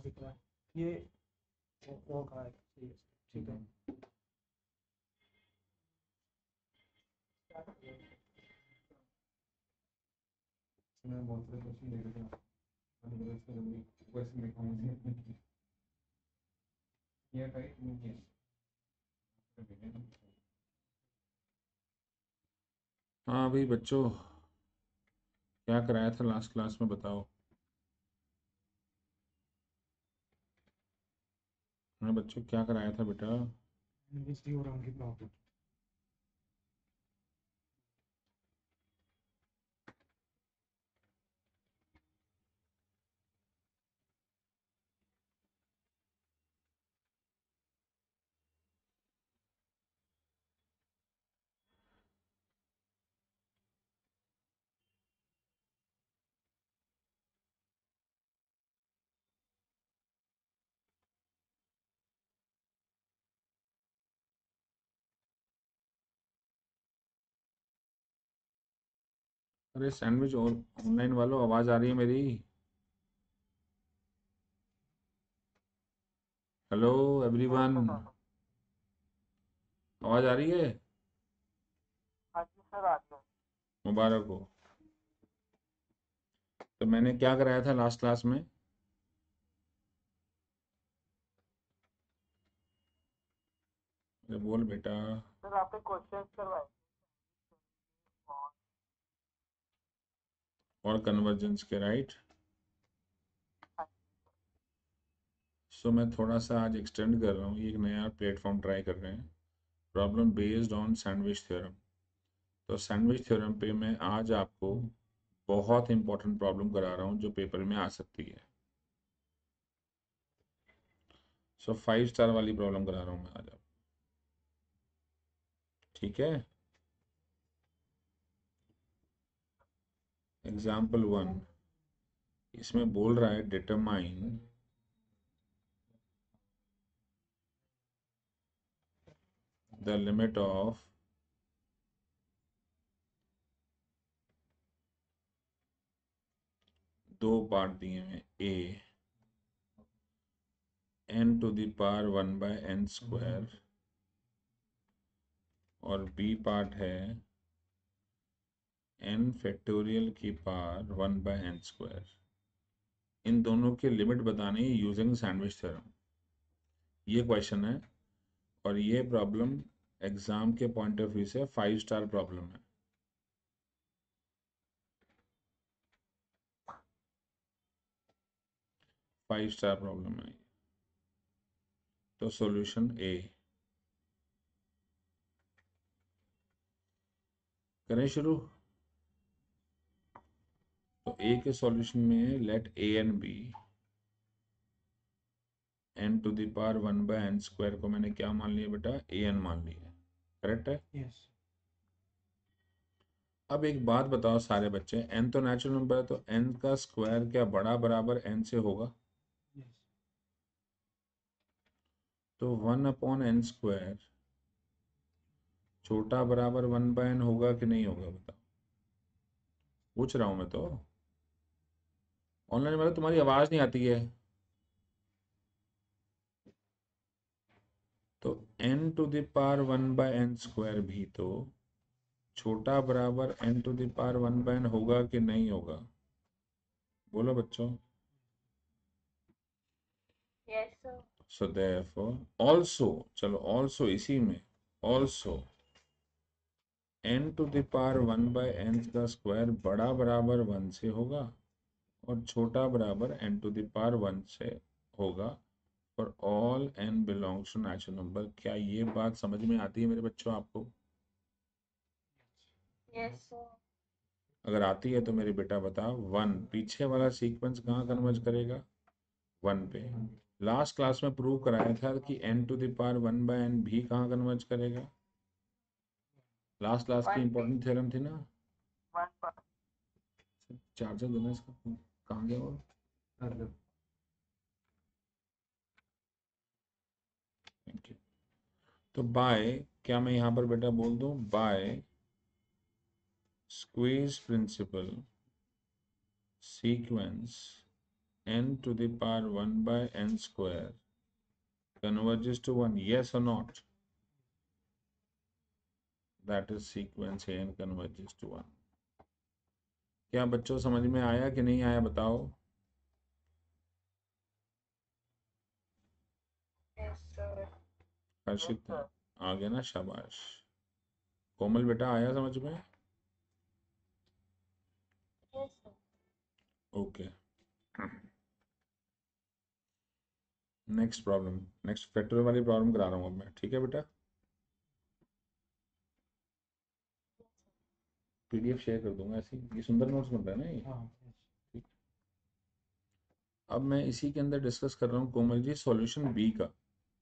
दिख रहा है ये वो कहा है ठीक है। मैं बहुत सारे क्वेश्चन देख रहा था, क्वेश्चन देखा मुझे ये टाइप नहीं किया। हाँ भाई बच्चों, क्या कराया था लास्ट क्लास में बताओ। हाँ बच्चों, क्या कराया था बेटा? इंग्लिश थ्योरम की प्रॉपर्टी। अरे सैंडविच और ऑनलाइन वालों, आवाज आ रही है मेरी? हेलो एवरीवन, आवाज आ रही है? हाँ जी सर आ गया। मुबारक हो। तो मैंने क्या कराया था लास्ट क्लास में? अरे बोल बेटा। सर आपने क्वेश्चन करवाए और कन्वर्जेंस के, राइट? सो मैं थोड़ा सा आज एक्सटेंड कर रहा हूँ, ये एक नया प्लेटफॉर्म ट्राई कर रहे हैं, problem based on sandwich theorem. तो सैंडविच थ्योरम पे मैं आज आपको बहुत इंपॉर्टेंट प्रॉब्लम करा रहा हूँ जो पेपर में आ सकती है। सो 5 स्टार वाली प्रॉब्लम करा रहा हूँ मैं आज आप, ठीक है? एग्जाम्पल 1, इसमें बोल रहा है डिटरमाइन द लिमिट ऑफ दो पार्ट दिए हैं, a n to the power 1/n² और बी पार्ट है n फैक्टोरियल की पावर 1/n²। इन दोनों की लिमिट बतानी है यूजिंग सैंडविच थ्योरम। ये क्वेश्चन है और ये प्रॉब्लम एग्जाम के पॉइंट ऑफ व्यू से 5 स्टार प्रॉब्लम है। फाइव स्टार प्रॉब्लम है। तो सॉल्यूशन ए करें शुरू। तो ए के सॉल्यूशन में let a and b, n to the power 1/n² को मैंने क्या मान लिया बेटा? ए एन मान लिया, करेक्ट है? यस। अब एक बात बताओ सारे बच्चे, n तो नेचुरल नंबर है, तो n का स्क्वायर क्या बड़ा बराबर n से होगा? यस। तो 1/n² छोटा बराबर 1/n होगा कि नहीं होगा बताओ? पूछ रहा हूं मैं तो। ऑनलाइन वाले तुम्हारी आवाज नहीं आती है। तो n to the power 1/n² भी तो छोटा बराबर n to the power 1/n होगा कि नहीं होगा? बोलो बच्चों। Yes sir. So therefore also, चलो ऑल्सो इसी में also n to the power 1/n का स्क्वायर बड़ा बराबर 1 से होगा और छोटा बराबर n टू द पावर 1 से होगा और all n belongs to natural number. क्या ये बात समझ में आती है मेरे बच्चों आपको? Yes sir. अगर आती है तो मेरे बेटा बताओ, 1 पीछे वाला सीक्वेंस कहाँ कन्वर्ज करेगा? 1 पे। लास्ट क्लास में प्रूव कराया था कि n to the power 1/n भी कहाँ कन्वर्ज करेगा? लास्ट क्लास की इंपॉर्टेंट थ्योरम थी ना। चार्जर देना इसका, कहाँ गया वो? Thank you. तो बाय, क्या मैं यहाँ पर बेटा बोल दूँ by squeeze principle sequence n to the power 1 by n square converges to 1, yes or not? That is sequence n converges to 1. क्या बच्चों समझ में आया कि नहीं आया बताओ? हर्षित आ गया ना, शाबाश। कोमल बेटा आया समझ में? Okay, next problem, next factorial वाली प्रॉब्लम करा रहा हूँ अब मैं, ठीक है बेटा? पीडीएफ शेयर कर दूंगा ऐसी, ये सुंदर नोट्स बन रहा है ना ये। हाँ ठीक। अब मैं इसी के अंदर डिस्कस कर रहा हूँ कोमल जी सॉल्यूशन बी का।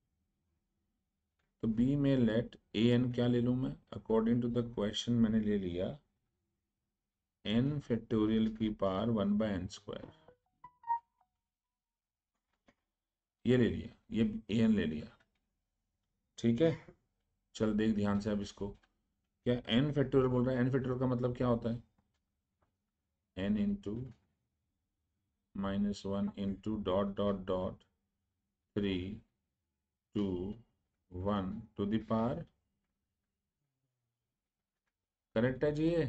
तो बी में लेट ए एन क्या ले लूँ मैं? अकॉर्डिंग टू द क्वेश्चन मैंने ले लिया एन फैक्टोरियल की पावर 1 बाय एन स्क्वायर, ये ले लिया, ये ए एन ले लिया, ठीक है? चल देख ध्यान से अब इसको, क्या एन फैक्टोरियल बोल रहा है? एन फैक्टोरियल का मतलब क्या होता है? N into -1 into dot dot dot 3 2 1 to the power, correct है जी ये?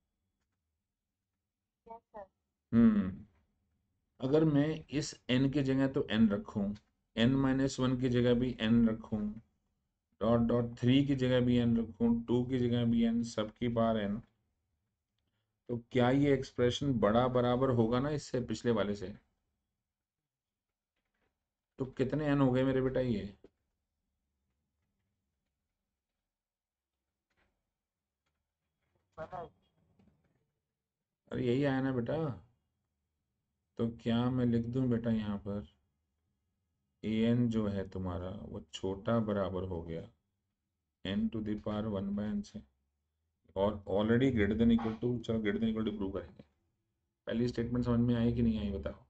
अगर मैं इस n की जगह तो n रखूं, n-1 की जगह भी n रखूं, डॉट डॉट 3 की जगह भी n रखूं, 2 की जगह भी n, सबकी पावर n, तो क्या ये एक्सप्रेशन बड़ा बराबर होगा ना इससे, पिछले वाले से? तो कितने n हो गए मेरे बेटा ये? अरे यही आया ना बेटा। तो क्या मैं लिख दूं बेटा यहाँ पर an जो है तुम्हारा वो छोटा बराबर हो गया n to the power 1 by n से, और already greater than equal to, चलो greater than equal to prove करेंगे। पहली स्टेटमेंट समझ में आई कि नहीं आई बताओ?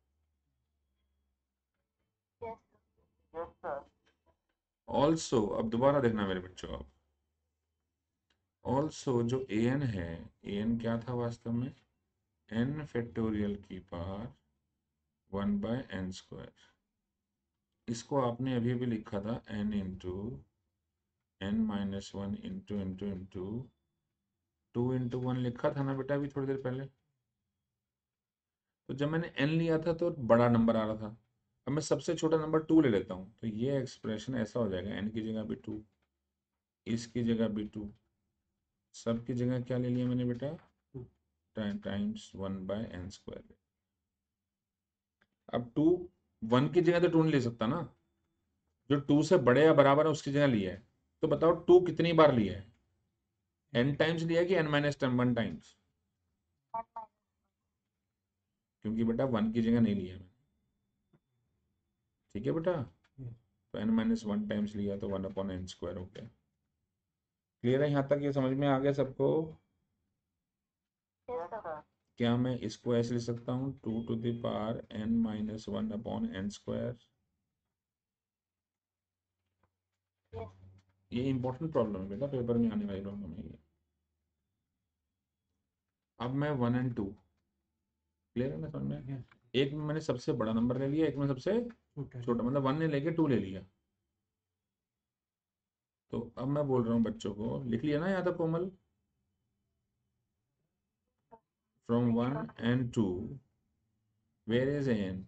ऑल्सो, अब दोबारा देखना मेरे बच्चों, अब ऑल्सो जो ए एन है, ए एन क्या था वास्तव में? एन फैक्टोरियल की पावर 1 बाय एन स्क्वायर। इसको आपने अभी अभी लिखा था n into n-1 into into into 2 × 1 लिखा था ना बेटा अभी थोड़ी देर पहले। तो जब मैंने n लिया था तो बड़ा नंबर आ रहा था, अब मैं सबसे छोटा नंबर 2 ले लेता हूँ, तो ये एक्सप्रेशन ऐसा हो जाएगा n की जगह भी 2, इसकी जगह भी 2, सब की जगह क्या ले लिया मैंने बेटा? Times 1 by n square. अब 2, 1 की जगह तो 2 नहीं ले सकता ना, जो 2 से बड़े या बराबर है उसकी जगह लिया है। तो बताओ 2 कितनी बार लिया है? n टाइम्स लिया है कि n-1 टाइम्स? क्योंकि बेटा 1 की जगह नहीं लिया मैंने, ठीक है बेटा? तो n-1 टाइम्स लिया तो 1/n स्क्वायर हो गया। क्लियर है यहाँ तक? ये समझ में आ गया सबको? क्या मैं इसको ऐसे लिख सकता हूँ 2 to the power n-1/n square? ये इंपॉर्टेंट प्रॉब्लम है बेटा, पेपर में आने वाली प्रॉब्लम है ये। अब मैं 1 और 2, क्लियर है ना समझ में? एक में मैंने सबसे बड़ा नंबर ले लिया, एक में सबसे छोटा, मतलब 1 ने लेके 2 ले लिया। तो अब मैं बोल रहा हूँ बच्चों को, लिख लिया ना यहाँ तक Komal? From 1 and 2, where is an?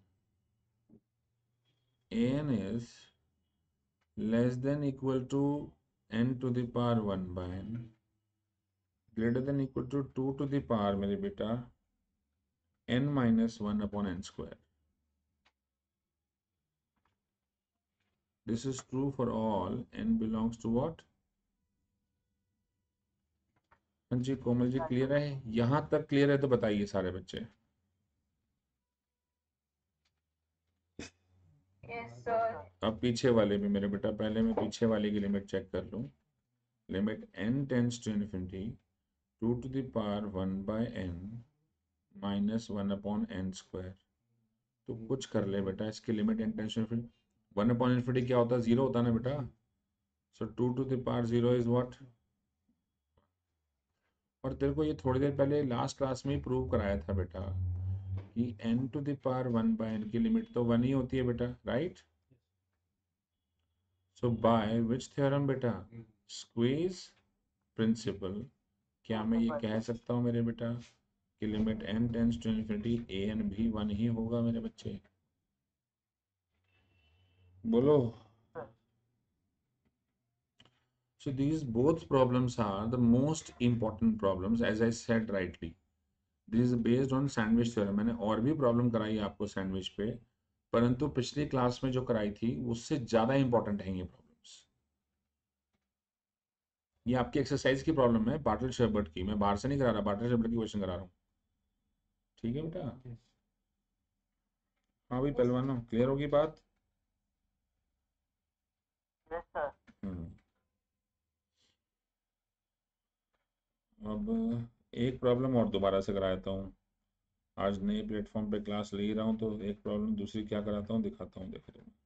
An is less than equal to n to the power 1 by n, greater than equal to 2 to the power मेरे बेटा n-1/n square. This is true for all n belongs to what? हाँ जी Komal ji, clear है यहाँ तक? Clear है तो बताइए सारे बच्चे। अब पीछे वाले भी मेरे बेटा, पहले मैं पीछे वाले की लिमिट चेक कर लूँ। Limit n tends to infinity 2 to the power 1 by n -1/n square. तो कुछ कर ले बेटा, इसकी limit n tends to infinity, 1/∞ क्या होता है? 0 होता है ना बेटा। So 2 to the power 0 is what? और तेरे को ये थोड़ी देर पहले लास्ट क्लास में ही प्रूव कराया था बेटा कि n to the power 1/n की लिमिट तो 1 ही होती है बेटा, right? So by which theorem बेटा? Squeeze principle. क्या मैं ये कह सकता हूँ मेरे बेटा कि limit n tends to infinity an भी 1 ही होगा मेरे बच्चे? बोलो। So these both problems are the most important problems, as I said rightly. This is based on sandwich theorem. मैंने और भी प्रॉब्लम कराई आपको सैंडविच पे, परंतु पिछली क्लास में जो कराई थी उससे ज़्यादा इंपॉर्टेंट हैं ये प्रॉब्लम्स। ये आपकी एक्सरसाइज की प्रॉब्लम है, बाटल शर्बट की। मैं बाहर से नहीं करा रहा, बाटल शर्बट की क्वेश्चन करा रहा हूँ। ठीक है बेटा? हाँ भाई पहलवानों, क्लियर होगी बात? हम्म। अब एक प्रॉब्लम और दोबारा से कराता हूँ। आज नए प्लेटफॉर्म पे क्लास ले ही रहा हूँ, तो एक प्रॉब्लम दूसरी क्या कराता हूँ दिखाता हूँ, देख रहे हो।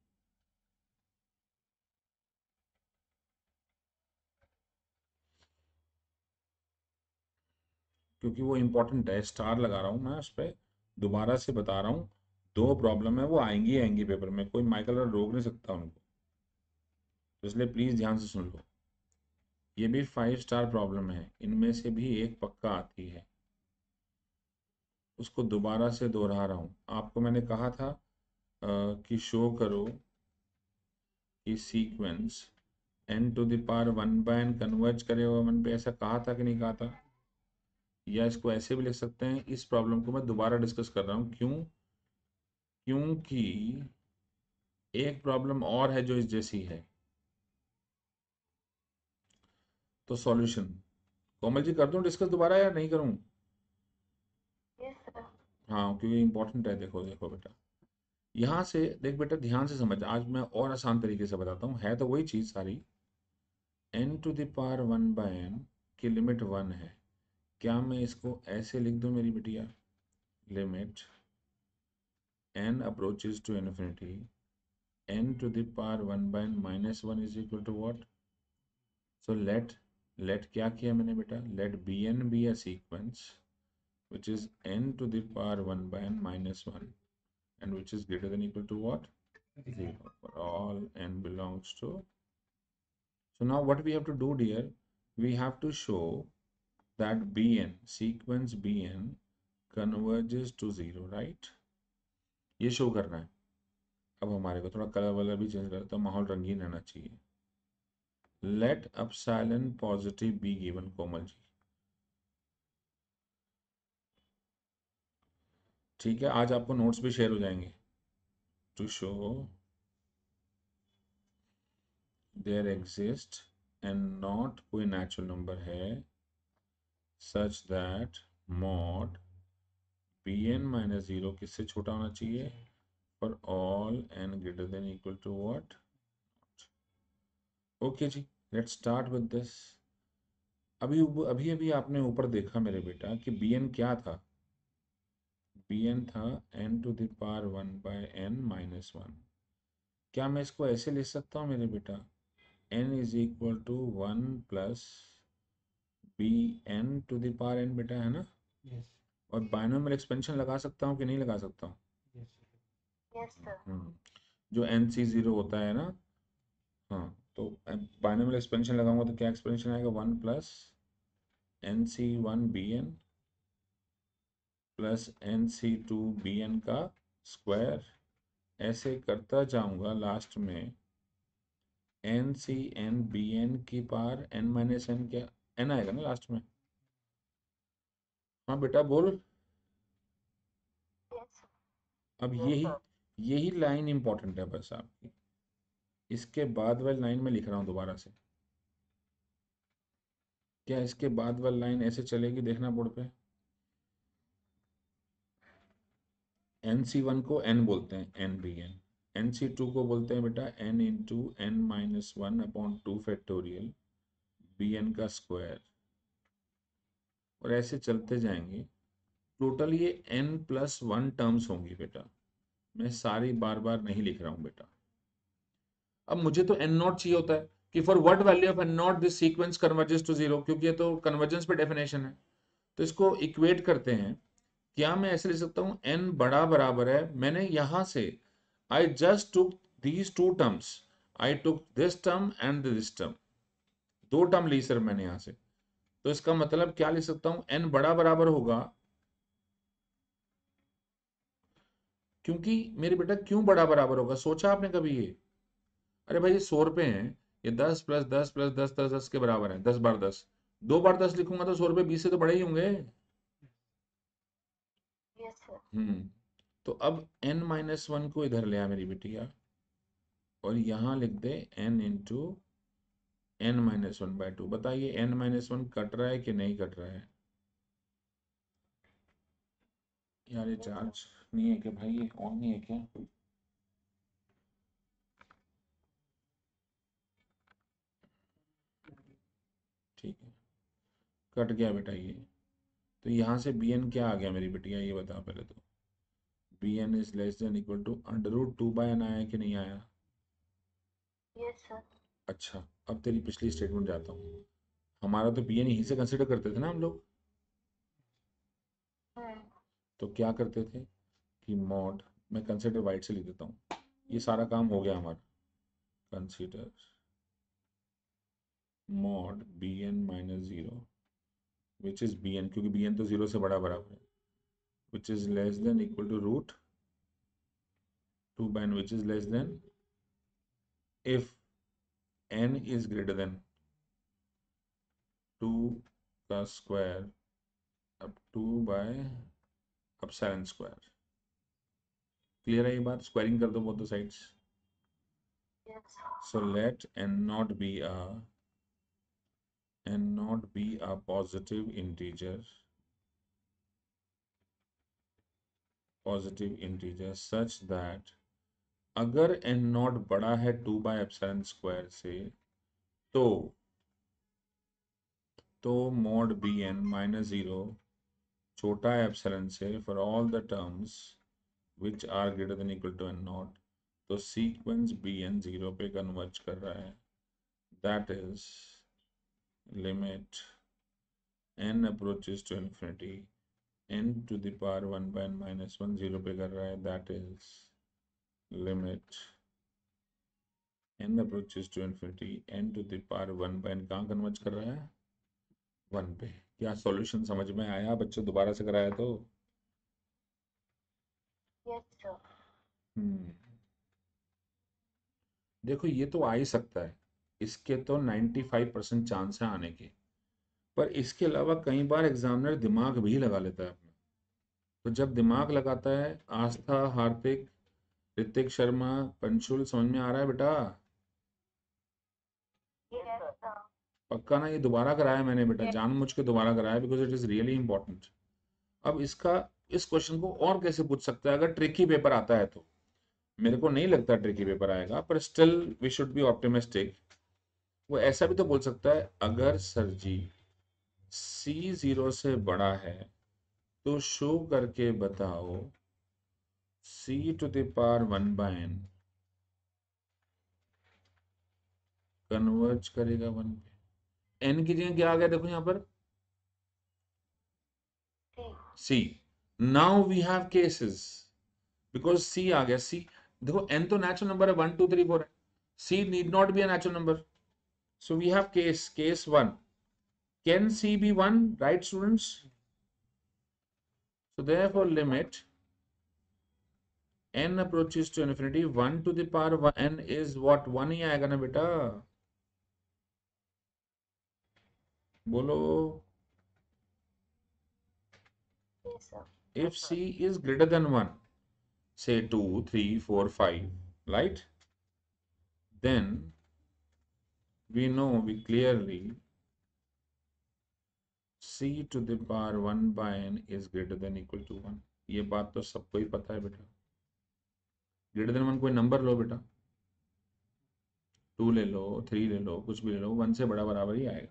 क्योंकि वो इम्पोर्टेंट है, स्टार लगा रहा हूँ मैं उस पर, दोबारा से बता रहा हूँ। दो प्रॉब्लम है, वो आएंगी आएंगी पेपर में, कोई माइकल और रोक नहीं सकता उनको, तो इसलिए प्लीज़ ध्यान से सुन लो। ये भी 5 स्टार प्रॉब्लम है, इनमें से भी एक पक्का आती है, उसको दोबारा से दोहरा रहा हूँ। आपको मैंने कहा था कि शो करो कि sequence n to the power 1/n converge करे 1 पे, ऐसा कहा था कि नहीं कहा था? या इसको ऐसे भी लिख सकते हैं, इस प्रॉब्लम को मैं दोबारा डिस्कस कर रहा हूँ, क्यों? क्योंकि एक प्रॉब्लम और है जो इस जैसी है। तो सॉल्यूशन कोमल जी कर दूं डिस्कस दोबारा या नहीं करूं? हाँ क्योंकि इंपॉर्टेंट है। देखो देखो बेटा, यहाँ से देख बेटा, ध्यान से समझ, आज मैं और आसान तरीके से बताता हूँ, है तो वही चीज़ सारी। n to the power 1/n की लिमिट 1 है, क्या मैं इसको ऐसे लिख दूं मेरी बिटिया? Limit n approaches to infinity n to the power 1/n minus 1 is equal to what? So let क्या किया मैंने बेटा? Let bn b a sequence which is n to the power 1/n minus 1 and which is greater than equal to what? 0 for all n belongs to. So now what we have to do dear, we have to show that bn, sequence bn converges to 0, right? ये show करना है। अब हमारे को थोड़ा colour वलर भी change करता है, माहौल रंगीन रहना चाहिए। Let epsilon positive be given Komal ji. ठीक है, आज आपको नोट्स भी शेयर हो जाएंगे। To show there exist and naught कोई नेचुरल नंबर है such that mod bn minus 0 किससे छोटा होना चाहिए? For all n greater than equal to what? Okay जी, लेट्स स्टार्ट विद दिस। अभी अभी अभी आपने ऊपर देखा मेरे बेटा कि bn क्या था? bn था n to the power 1/n minus 1। क्या मैं इसको ऐसे लिख सकता हूँ मेरे बेटा? n is equal to 1 plus bn to the power n बेटा, है ना? Yes. और बाइनोमियल एक्सपेंशन लगा सकता हूँ कि नहीं लगा सकता हूँ? जो NC0 होता है ना, हाँ, तो बाइनोमियल एक्सपेंशन लगाऊंगा तो क्या एक्सपेंशन आएगा? 1 प्लस NC1BN प्लस NC2BN का स्क्वायर, ऐसे करता जाऊंगा, लास्ट में NCNBN की पावर n माइनस n, क्या n आएगा ना लास्ट में? हाँ बेटा बोल। अब यही लाइन इंपॉर्टेंट है बस आपकी, इसके बाद वाली लाइन में लिख रहा हूँ दोबारा से। क्या इसके बाद वाली लाइन ऐसे चलेगी? देखना बोर्ड पे। NC1 को n बोलते हैं, NBN। NC2 को बोलते हैं बेटा n into n minus 1 upon 2 factorial bn का स्क्वायर, और ऐसे चलते जाएंगे। टोटल ये n प्लस 1 टर्म्स होंगी बेटा, मैं सारी बार बार नहीं लिख रहा हूँ बेटा। अब मुझे तो n नॉट चाहिए होता है कि for what value of n naught this sequence converges to 0, क्योंकि ये तो कन्वर्जेंस पे डेफिनेशन है। तो इसको इक्वेट करते हैं क्या मैं ऐसे लिख सकता हूं n बड़ा बराबर है, मैंने यहां से I just took these two terms, I took this term and this term, दो टर्म ली सर मैंने यहां से, तो इसका मतलब क्या लिख सकता हूं, n बड़ा बराबर होगा, क्योंकि मेरे बेटा क्यों बड़ा बराबर होगा, सोचा आपने कभी ये? अरे भाई ये 100 रुपए हैं, ये 10 प्लस 10 प्लस 10 10 10 के बराबर है, 10 बार 10, 2 बार 10 लिखूंगा तो 100 रुपए 20 से तो बड़े ही होंगे। तो अब n-1 को इधर ले आ मेरी बिटिया, और यहां लिख दे n इंटू n-1/2। बताइए n-1 कट रहा है कि नहीं कट रहा है? यार ये चार्ज नहीं है क्या भाई, ये ऑन नहीं है क्या? ठीक है, कट गया बेटा ये। तो यहाँ से bn क्या आ गया मेरी बिटिया, ये बता पहले तो। bn is less than equal to √2/n आया कि नहीं आया? Yes sir. अच्छा, अब तेरी पिछली स्टेटमेंट जाता हूँ। हमारा तो bn यहीं से कंसिडर करते थे ना हम लोग। तो क्या करते थे कि मॉड, मैं कंसिडर वाइड से लिख देता हूँ, ये सारा काम हो गया हमारा। Consider mod bn-0 which is bn, क्योंकि bn तो 0 से बड़ा बराबर है, which is less than equal to √2/n, which is less than if n is greater than 2 का स्क्वायर अब 2/ε²। क्लियर है ये बात? स्क्वायरिंग कर दो both the sides. So let n not be a positive integer such that अगर n naught बड़ा है 2/ε² से, तो mod bn-0 छोटा है एप्सिलॉन से for all the terms which are greater than equal to n naught, तो सीक्वेंस bn 0 पे कन्वर्ज कर रहा है, that is limit n approaches to infinity n to the power 1/n-1 0 पे कर रहा है, that is limit n approaches to infinity n to the power 1/n कहाँ कन्वर्ज कर रहा है? 1 पे। क्या सॉल्यूशन समझ में आया बच्चों? दोबारा से कराया तो? Yes sir. देखो ये तो आ ही सकता है, इसके तो 95% चांस है आने के, पर इसके अलावा कई बार एग्जामिनर दिमाग भी लगा लेता है अपना। तो जब दिमाग लगाता है, आस्था, हार्दिक, ऋतिक शर्मा, पंशुल, समझ में आ रहा है बेटा? Yes sir. पक्का ना? ये दोबारा कराया मैंने बेटा, जानबूझ के दोबारा कराया, because it is really important. अब इसका, इस क्वेश्चन को और कैसे पूछ सकता है अगर ट्रिकी पेपर आता है तो? मेरे को नहीं लगता ट्रिकी पेपर आएगा, पर still we should be optimistic. वो ऐसा भी तो बोल सकता है, अगर सर जी c 0 से बड़ा है तो शो करके बताओ c to the power 1/n converge करेगा 1 पे। n की जगह क्या आ गया देखो यहाँ पर? c। Now we have cases, because c आ गया। c देखो, n तो नेचुरल नंबर है, 1 2 3 4 है, c need not be a natural number. So we have case 1. Can C be 1, right students? So therefore limit n approaches to infinity 1 to the power 1, n is what? 1 ही आएगा ना बेटा? बोलो। Yes sir. If C is greater than 1, say 2 3 4 5, right? Then we know, we clearly C to the power 1/n is greater than equal to 1। ये बात तो सबको ही पता है बेटा। ग्रेटर देन 1 कोई नंबर लो बेटा, 2 ले लो, 3 ले लो, कुछ भी ले लो, 1 से बड़ा बराबर ही आएगा।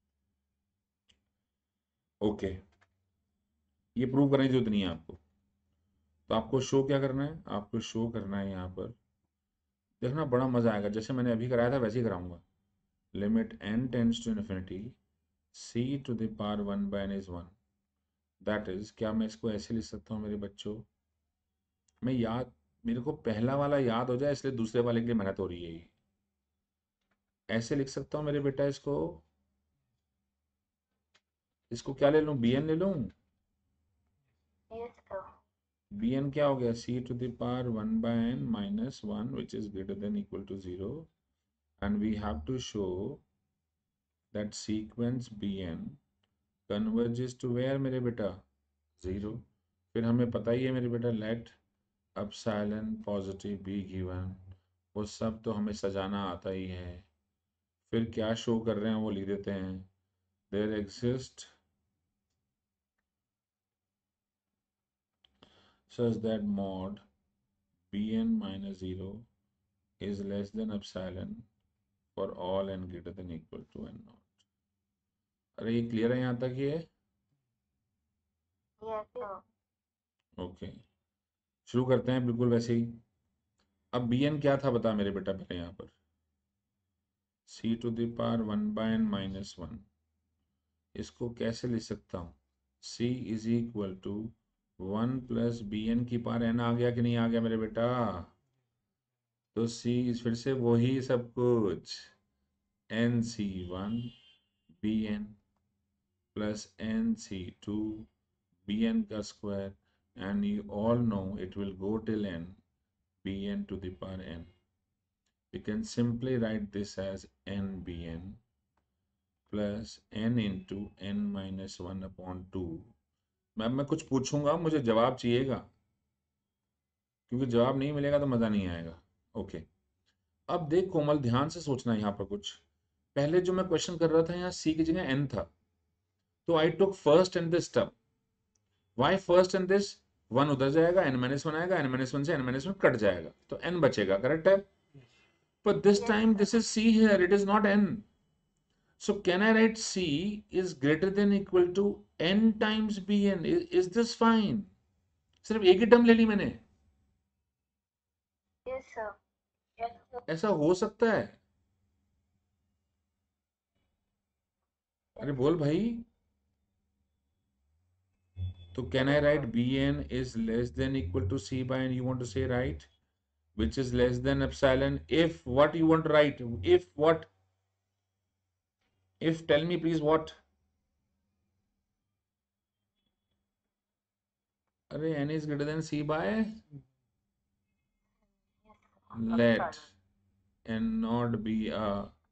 ओके, ये प्रूव करने की जरूरत नहीं है आपको। तो आपको शो क्या करना है? आपको शो करना है यहाँ पर, देखना बड़ा मजा आएगा, जैसे मैंने अभी कराया था वैसे ही कराऊंगा। Limit n tends to infinity c to the power 1/n is 1, that is, क्या मैं इसको ऐसे लिख सकता हूँ मेरे बच्चों? मेरे को पहला वाला याद हो जाए इसलिए दूसरे वाले के लिए मेहनत हो रही है ये। ऐसे लिख सकता हूँ मेरे बेटा इसको इसको क्या ले लूँ, बी एन ले लूँ? Yes, sir. बी एन क्या हो गया, C to the power 1/n minus 1 which is greater than equal to 0, and we have to show that sequence B N converges to where मेरे बेटा, 0। फिर हमें पता ही है मेरे बेटा, let epsilon positive be given, वो सब तो हमें सजाना आता ही है। फिर क्या शो कर रहे हैं वो लिख देते हैं, there exist such that mod bn minus 0 is less than epsilon for all n greater than equal to n naught। अरे ये क्लियर है यहाँ तक ये? Yes, sir. ओके, शुरू करते हैं बिल्कुल वैसे ही। अब bn क्या था बता मेरे बेटा पहले यहाँ पर, c to the power 1/n minus 1, इसको कैसे लिख सकता हूँ, c is equal to 1 plus B N की पावर n, आ गया कि नहीं आ गया मेरे बेटा? तो c फिर से वही सब कुछ, N C 1 B N plus N C 2 B N का square, and you all know it will go till N B N to the power N. You can simply write this as n bn plus n into n minus 1 upon 2। Ma'am मैं कुछ पूछूंगा, मुझे जवाब चाहिएगा, क्योंकि जवाब नहीं मिलेगा तो मज़ा नहीं आएगा। ओके, अब देख कोमल, ध्यान से सोचना यहाँ पर कुछ। पहले जो मैं क्वेश्चन कर रहा था यहाँ c की जगह n था, तो I took first and this term. Why first and this, 1 उधर जाएगा, n माइनस 1 आएगा, n माइनस 1 से n माइनस 1 कट जाएगा, तो n बचेगा, करेक्ट है? But this Yes, time sir. this is c here, it is not n. So can I write c is greater than equal to n times bn? Is this fine? सिर्फ एक ही term ले ली मैंने, Yes, sir. Yes, sir. ऐसा हो सकता है? अरे बोल भाई। तो can I write bn is less than equal to c by n, you want to say, right? Which is less than epsilon, if what you want to write, if what, if, tell me please what? अरे n is greater than c by, let n not be a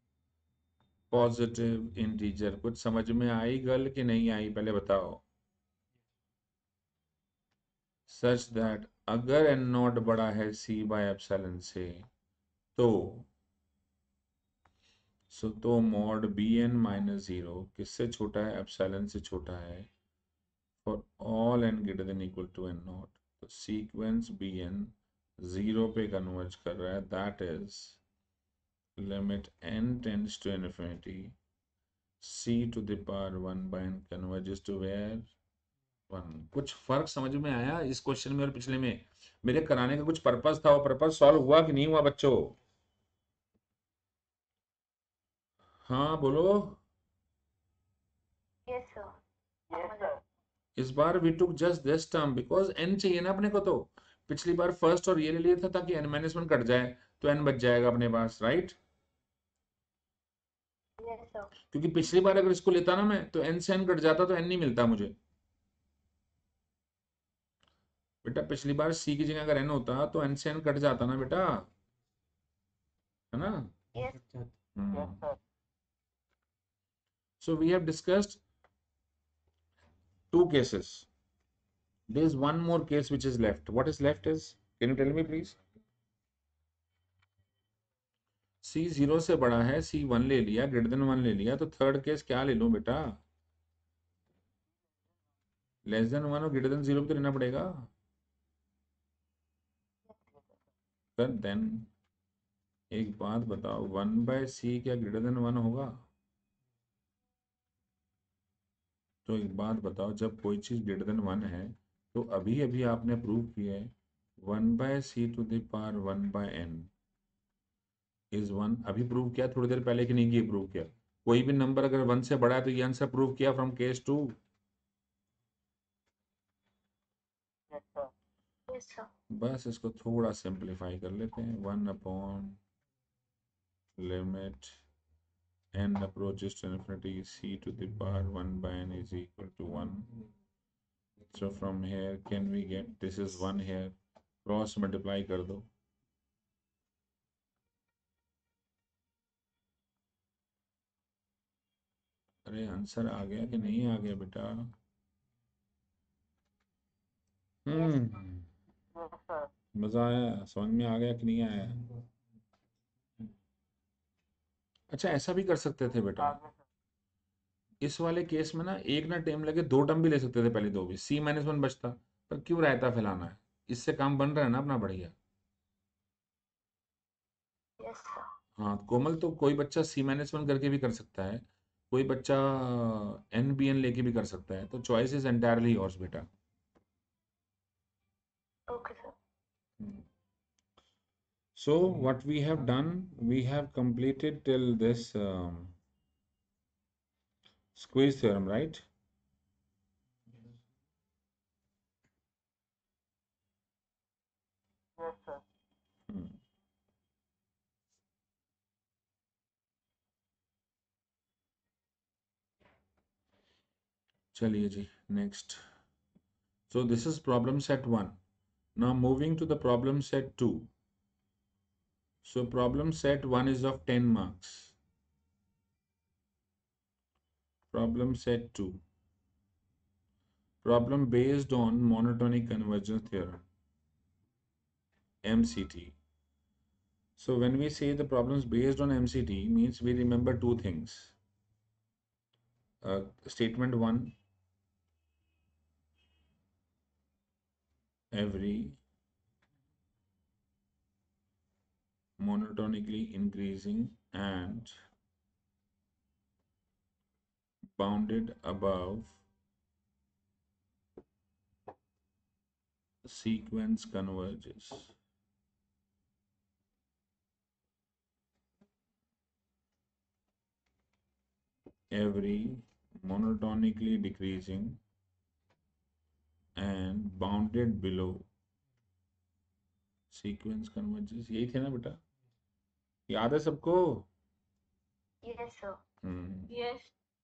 positive integer. कुछ समझ में आई गल कि नहीं आई पहले बताओ? सच दैट अगर एन नॉट बड़ा है सी बाय एप्सिलॉन से, तो तो मॉड बी एन माइनस 0 किससे छोटा है, एप्सिलॉन से छोटा है, for all N greater than equal to N naught. तो सीक्वेंस बी एन 0 पे कन्वर्ज कर रहा है, that is limit n tends to infinity c to the power 1/n converges to where 1। कुछ फर्क समझ में आया इस क्वेश्चन में और पिछले में? मेरे कराने का कुछ पर्पस था, वो पर्पस सॉल्व हुआ कि नहीं हुआ बच्चों? हाँ बोलो। Yes, sir. Yes, sir. इस बार we took just this term because n चाहिए ना अपने को, तो पिछली बार फर्स्ट और ये ले लिया था ताकि n माइनस 1 कट जाए तो n बच जाएगा अपने पास, राइट? Yes, sir. क्योंकि पिछली बार अगर इसको लेता ना मैं, तो n से n कट जाता तो n नहीं मिलता मुझे। बेटा पिछली बार c की जगह अगर n होता तो n से n कट जाता ना बेटा, है ना? Yes. Yes, sir. So we have discussed two cases. There is one more case which is left. What is left is, can you tell me please? c 0 से बड़ा है, c 1 ले लिया, ग्रेटर देन 1 ले लिया, तो थर्ड केस क्या ले लूं बेटा? लेस देन 1 और ग्रेटर देन 0 तो लेना पड़ेगा। देन एक बात बताओ, 1/c क्या ग्रेटर देन 1 होगा? तो एक बात बताओ, जब कोई चीज ग्रेटर देन 1 है तो अभी अभी आपने प्रूव किया है 1/c to the power 1/n is 1, अभी प्रूव किया थोड़ी देर पहले कि नहीं किया प्रूव किया? कोई भी नंबर अगर 1 से बड़ा है तो ये आंसर प्रूव किया फ्रॉम केस 2। Yes, sir. बस इसको थोड़ा सिंप्लीफाई कर लेते हैं. 1 upon limit n approaches to infinity c to the power 1 by n is equal to 1. So from here can we get, this is 1 here, cross multiply कर दो. अरे answer आ गया कि नहीं आ गया बेटा? Yes, sir. मजा आया? समझ में आ गया कि नहीं आया? अच्छा ऐसा भी कर सकते थे बेटा, इस वाले केस में ना एक ना टर्म लगे, दो टर्म भी ले सकते थे, पहले दो भी, c-1 बचता. पर क्यों रायता फैलाना है? इससे काम बन रहा है ना अपना बढ़िया. Yes, sir. हाँ कोमल, तो कोई बच्चा c-1 करके भी कर सकता है, कोई बच्चा n लेके भी कर सकता है. तो चॉइस इज एंटायरली योर्स बेटा. Okay, sir. So what we have done, we have completed till this squeeze theorem, right? Yes, sir. चलिए जी, next. So this is problem set 1. Now moving to the problem set 2. So problem set 1 is of 10 marks. Problem set 2. Problem based on monotonic convergence theorem, MCT. So when we say the problems based on MCT, means we remember two things. Statement 1, every monotonically increasing and bounded above sequence converges. Every monotonically decreasing and bounded below sequence converges. यही थे ना बेटा? याद है सबको? Yes, sir. Yes.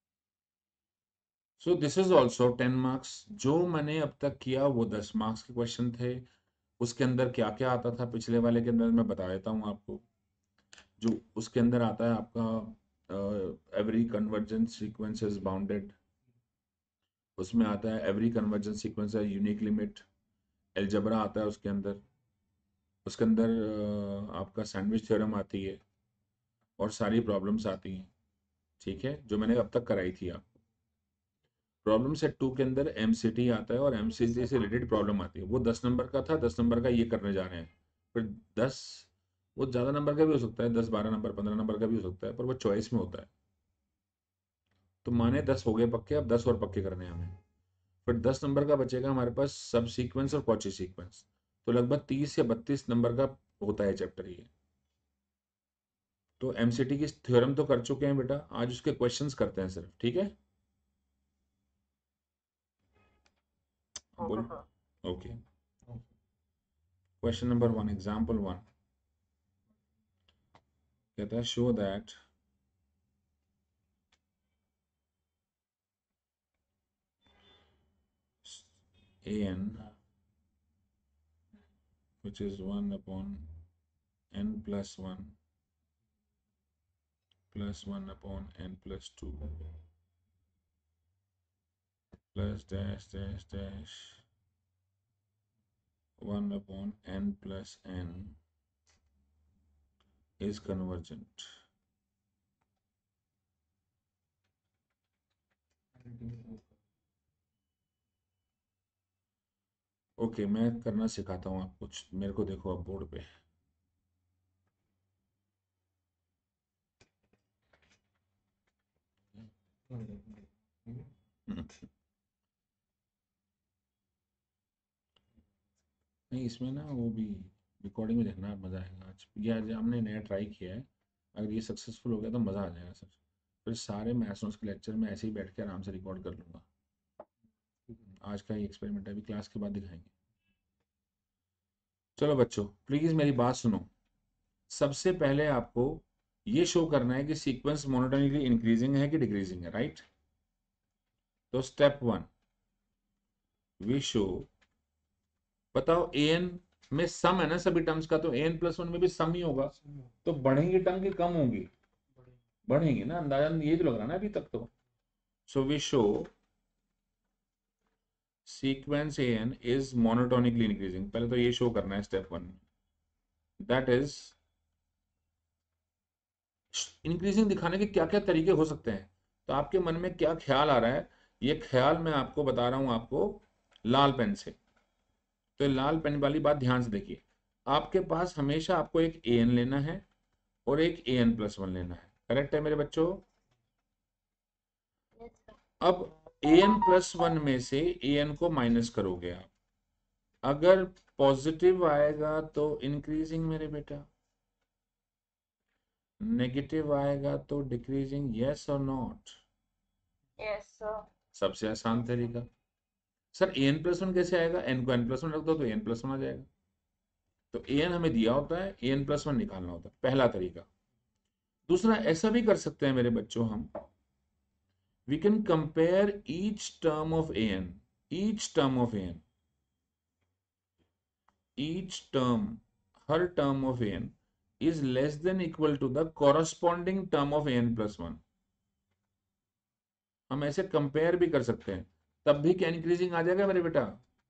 So this is also 10 marks. जो मैंने अब तक किया वो 10 मार्क्स के क्वेश्चन थे. उसके अंदर क्या क्या आता था पिछले वाले के अंदर मैं बता देता हूँ आपको. जो उसके अंदर आता है आपका every convergence sequence is bounded, उसमें आता है एवरी कन्वर्जेंस सीक्वेंस है यूनिक लिमिट, एलजबरा आता है उसके अंदर. उसके अंदर आपका सैंडविच थ्योरम आती है और सारी प्रॉब्लम्स आती हैं. ठीक है, जो मैंने अब तक कराई थी आपको. प्रॉब्लम सेट 2 के अंदर एमसीटी आता है और एमसीटी से रिलेटेड प्रॉब्लम आती है. वो 10 नंबर का था, 10 नंबर का ये करने जा रहे हैं. फिर 10, वो ज़्यादा नंबर का भी हो सकता है, 10 12 नंबर 15 नंबर का भी हो सकता है, पर वो चॉइस में होता है. तो माने 10 हो गए पक्के, अब 10 और पक्के करने हैं हमें. फिर 10 नंबर का बचेगा हमारे पास सब सीक्वेंस और कॉची सीक्वेंस. तो लगभग 30 या 32 नंबर का होता है चैप्टर ये. तो एमसीटी की थ्योरम तो कर चुके हैं बेटा, आज उसके क्वेश्चंस करते हैं सिर्फ. ठीक है, बोल. ओके, क्वेश्चन नंबर 1, एग्जाम्पल 1 कहता है show that an which is 1 upon n plus 1 plus 1 upon n plus 2 plus dash dash dash 1 upon n plus n is convergent. Okay मैं करना सिखाता हूँ आपको. मेरे को देखो आप बोर्ड पे. नहीं इसमें ना वो भी रिकॉर्डिंग में देखना, मज़ा आएगा. आज ये आज हमने नया ट्राई किया है, अगर ये सक्सेसफुल हो गया तो मज़ा आ जाएगा सर. फिर सारे मैथ्स नोट्स के लेक्चर में ऐसे ही बैठ के आराम से रिकॉर्ड कर लूँगा. आज का ही एक्सपेरिमेंट है, अभी क्लास के बाद दिखाएंगे. चलो बच्चों प्लीज मेरी बात सुनो। सबसे पहले आपको ये शो करना है कि सीक्वेंस मोनोटोनिकली इंक्रीजिंग है कि डिक्रीजिंग है, राइट? तो स्टेप 1 वी शो, बताओ an में सम है ना सभी टर्म्स का, तो an+1 में भी सम ही होगा, तो बढ़ेंगी टर्म की कम होंगी? बढ़ेंगी ना, अंदाजा ये तो लग रहा ना अभी तक तो। So we show sequence an is monotonically increasing. पहले तो ये शो करना है स्टेप 1, दैट इज इंक्रीजिंग दिखाने के क्या क्या तरीके हो सकते हैं। तो आपके मन में क्या ख्याल आ रहा है, ये ख्याल मैं आपको बता रहा हूं आपको लाल पेन से। तो लाल पेन वाली बात ध्यान से देखिए। आपके पास हमेशा आपको एक an लेना है और एक an+1 लेना है, करेक्ट है मेरे बच्चों? Yes, sir. अब an+1 में से an को माइनस करोगे आप, अगर पॉजिटिव आएगा तो इंक्रीजिंग मेरे बेटा, नेगेटिव आएगा तो डिक्रीजिंग, यस और नॉट? Yes, sir. सबसे आसान तरीका। सर an+1 कैसे आएगा? n को n+1 रख दो तो n+1 आ जाएगा। तो an हमें दिया होता है, an+1 निकालना होता है, पहला तरीका। दूसरा ऐसा भी कर सकते हैं मेरे बच्चों हम, we can compare each term of an, each term of an, each term, her term of an is less than equal to the corresponding term of an+1। हम ऐसे कंपेयर भी कर सकते हैं, तब भी क्या इंक्रीजिंग आ जाएगा मेरे बेटा?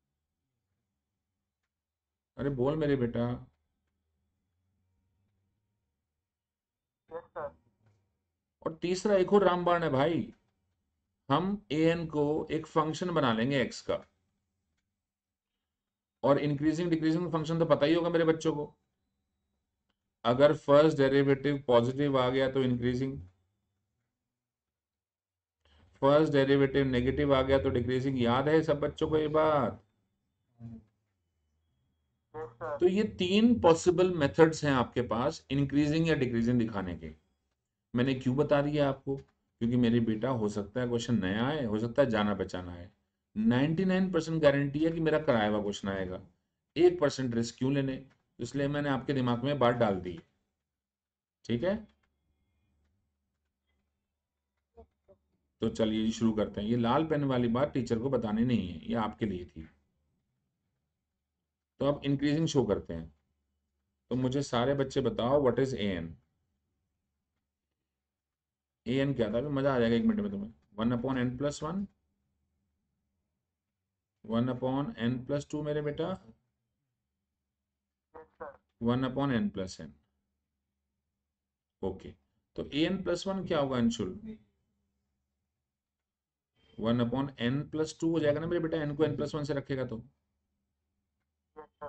अरे बोल मेरे बेटा। Yes, sir. और तीसरा एक और रामबाण है भाई, हम an को एक फंक्शन बना लेंगे x का, और इंक्रीजिंग डिक्रीजिंग फंक्शन तो पता ही होगा मेरे बच्चों को। अगर फर्स्ट डेरिवेटिव पॉजिटिव आ गया तो इंक्रीजिंग, फर्स्ट डेरिवेटिव नेगेटिव आ गया तो डिक्रीजिंग। याद है सब बच्चों को ये बात? Yes, sir. तो ये तीन पॉसिबल मेथड्स हैं आपके पास इंक्रीजिंग या डिक्रीजिंग दिखाने के। मैंने क्यों बता दिया आपको? क्योंकि मेरे बेटा हो सकता है क्वेश्चन नया है, हो सकता है जाना पहचाना है। 99% गारंटी है कि मेरा कराया हुआ क्वेश्चन आएगा, 1% रिस्क क्यों लेने? इसलिए मैंने आपके दिमाग में बात डाल दी, ठीक है? तो चलिए शुरू करते हैं। ये लाल पेन वाली बात टीचर को बतानी नहीं है, ये आपके लिए थी। तो अब इंक्रीजिंग शो करते हैं। तो मुझे सारे बच्चे बताओ व्हाट इज an? an क्या था? अभी मजा आ जाएगा 1 मिनट में तुम्हें। 1/n+1, 1/n+2 मेरे बेटा, Yes, sir. 1/n+n। ओके, तो an+1 क्या होगा अंशुल? 1/n+2 हो जाएगा ना मेरे बेटा, n को n+1 से रखेगा तो। Yes, sir.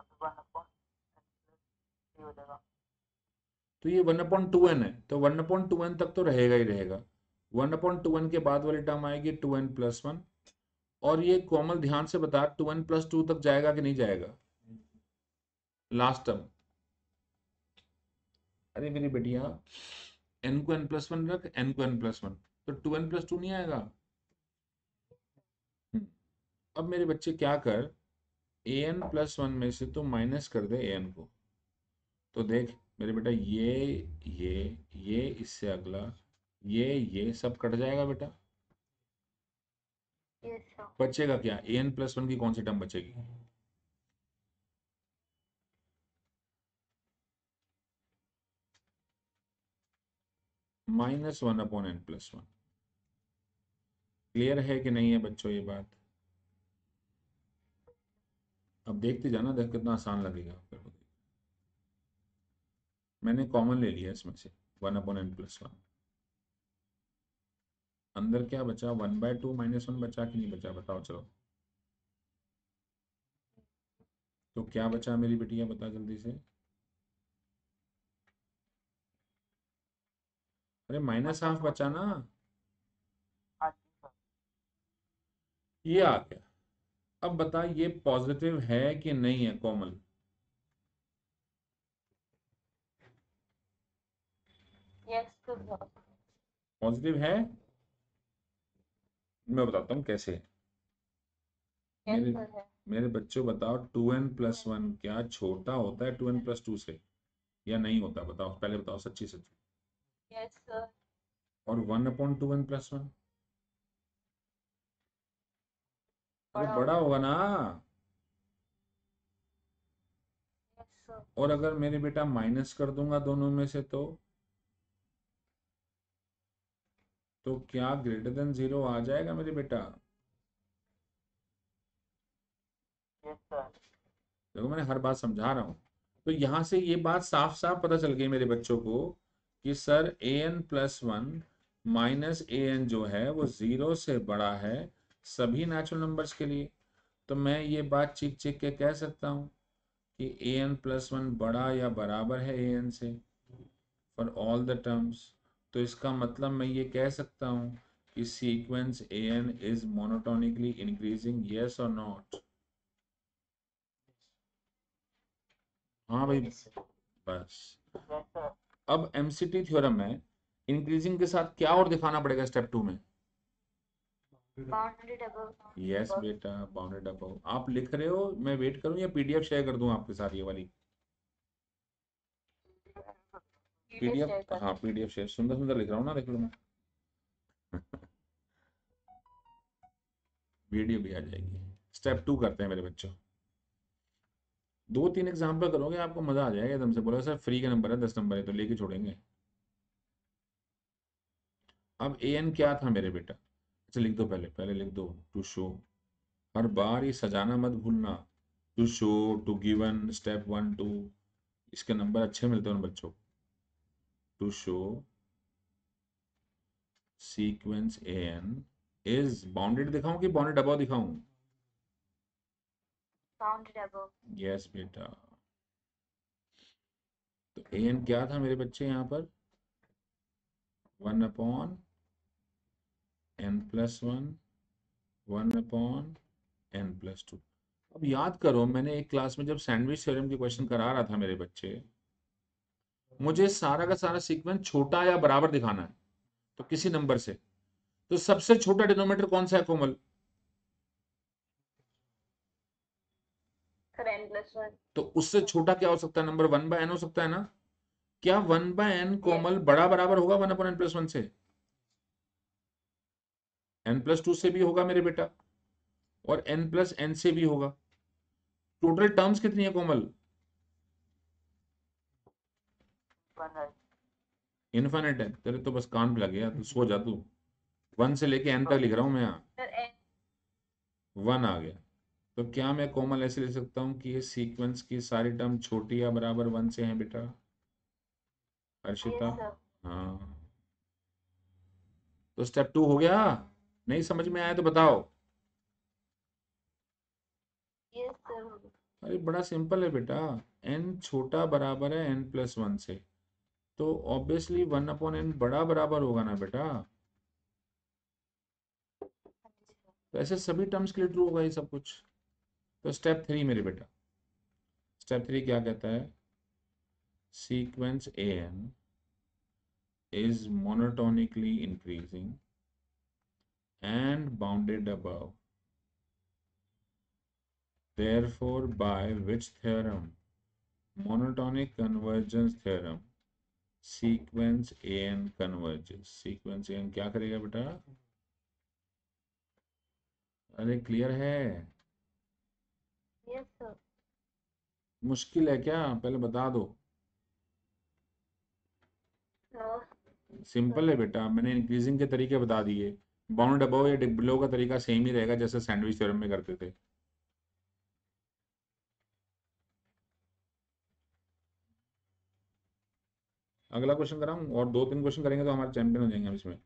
1/n+3 हो जाएगा। तो ये 1/2n है, तो 1/2n तक तो रहेगा ही रहेगा। 1/2n के बाद वाली टर्म आएगी 2n+1। और ये कोमल ध्यान से बता, 2n+2 तक जाएगा कि नहीं जाएगा लास्ट टर्म? अरे मेरी बेटिया, n को n+1 रख, n को n+1, तो 2n+2 नहीं आएगा। अब मेरे बच्चे क्या कर, an+1 में से तो माइनस कर दे an को। तो देख मेरे बेटा, ये इससे अगला, ये सब कट जाएगा बेटा। Yes, sir. बचेगा क्या? an+1 की कौन सी टर्म बचेगी? -1/n+1। क्लियर है कि नहीं है बच्चों ये बात? अब देखते जाना, देख कितना आसान लगेगा आपको। मैंने कॉमन ले लिया इसमें से 1/n+1। अंदर क्या बचा? 1/2 -1 बचा कि नहीं बचा? बताओ चलो। तो क्या बचा मेरी बेटिया, बता जल्दी से। अरे -1/2 बचा ना, हाँ जी, सर। ये आ गया। अब बता ये पॉजिटिव है कि नहीं है कोमल? Yes, sir. पॉजिटिव है। मैं बताता हूँ कैसे। Yes, मेरे sir. है. मेरे बच्चों बताओ 2n+1 क्या छोटा होता है 2n+2 से या नहीं होता? बताओ, पहले बताओ सच्ची सच्ची। Yes, sir. और 1/2n+1 अरे बड़ा बड़ा होगा ना। Yes, sir. और अगर मेरे बेटा माइनस कर दूंगा दोनों में से तो क्या ग्रेटर देन 0 आ जाएगा मेरे बेटा? Yes, sir. देखो मैंने हर बात समझा रहा हूँ। तो यहाँ से ये बात साफ साफ पता चल गई मेरे बच्चों को कि सर an+1 माइनस an जो है वो 0 से बड़ा है सभी नेचुरल नंबर्स के लिए। तो मैं ये बात चिक चिक के कह सकता हूँ कि an+1 बड़ा या बराबर है an से फॉर ऑल द टर्म्स। तो इसका मतलब मैं ये कह सकता हूँ कि sequence an is monotonically increasing, yes और नॉट? हाँ भाई, Yes, sir. बस। Yes, sir. अब एमसीटी थ्योरम में इंक्रीजिंग के साथ क्या और दिखाना पड़ेगा स्टेप 2 में? Bounded above. यस बेटा, बाउंडेड अबव। आप लिख रहे हो, मैं वेट करूं या पीडीएफ शेयर कर दूं आपके साथ ये वाली PDF share पीडीएफ? कर. हाँ पीडीएफ शेयर, सुंदर सुंदर लिख रहा हूँ ना, देख लो मैं। वीडियो भी आ जाएगी। स्टेप 2 करते हैं मेरे बच्चों। 2-3 एग्जाम्पल करोगे आपको मजा आ जाएगा एकदम से। बोला सर फ्री के नंबर है, 10 नंबर है तो लेके छोड़ेंगे। अब an क्या था मेरे बेटा? अच्छा लिख दो, पहले पहले लिख दो टू शो। हर बार ये सजाना मत भूलना। To show, to given, step 1 2, इसके नंबर अच्छे मिलते हैं उन बच्चों को। To show sequence an is bounded दिखाऊं कि बाउंडेड अबव दिखाऊं? Bounded above. यस बेटा। तो an क्या था मेरे बच्चे यहाँ पर? 1/n+1, 1/n+2। अब याद करो, मैंने एक क्लास में जब सैंडविच थ्योरम के क्वेश्चन करा रहा था मेरे बच्चे, मुझे सारा का सारा सीक्वेंस छोटा या बराबर दिखाना है तो किसी नंबर से। तो सबसे छोटा डिनोमिनेटर कौन सा है कोमल? Sir, n+1. तो उससे छोटा क्या हो सकता है नंबर? 1/n हो सकता है ना? क्या 1/n कोमल Yes. बड़ा बराबर होगा 1/n+1 से? n+2 से भी होगा मेरे बेटा, और n+n से भी होगा। टोटल टर्म्स कितनी है कोमल? इनफाइनाइट है। तेरे तो बस कान पे लग गया, तो सो जा तू। 1 से लेके n तक लिख रहा हूं मैं यहाँ। Sir, n. 1 आ गया। तो क्या मैं कोमल ऐसे लिख सकता हूँ कि ये सीक्वेंस की सारी टर्म छोटी या बराबर 1 से हैं बेटा? हर्षिता? Yes, sir. हाँ। तो स्टेप 2 हो गया। नहीं समझ में आया तो बताओ। Yes, sir. अरे बड़ा सिंपल है बेटा। n छोटा बराबर है n+1 से, तो ऑब्वियसली 1/n बड़ा बराबर होगा ना बेटा। तो ऐसे सभी टर्म्स के लिए ट्रू होगा ये सब कुछ। तो स्टेप 3 मेरे बेटा, स्टेप 3 क्या कहता है? Sequence an is monotonically increasing and bounded above. Therefore, by which theorem? Monotonic convergence theorem. Sequence an converges. Sequence an क्या करेगा बेटा? अरे क्लियर है? Yes, sir. मुश्किल है क्या? पहले बता दो। No. सिंपल है बेटा, मैंने इंक्रीजिंग के तरीके बता दिए। बाउंड अबव या बिलो का तरीका सेम ही रहेगा जैसे सैंडविच थ्योरम में करते थे। अगला क्वेश्चन कराऊं? और 2-3 क्वेश्चन करेंगे तो हमारे चैंपियन हो जाएंगे हम इसमें।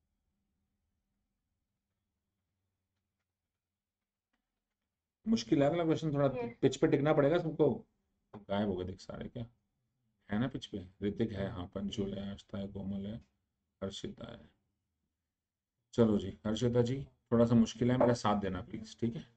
मुश्किल है अगला क्वेश्चन, थोड़ा Yes. पिच पे टिकना पड़ेगा सबको। गायब हो गए देख सारे क्या? है ना पिच पे? ऋतिक है, हाँ, पंचुल है, आस्था है, कोमल है, हर्षिता है। चलो जी हर्षिता जी, थोड़ा सा मुश्किल है, मेरा साथ देना प्लीज, ठीक है?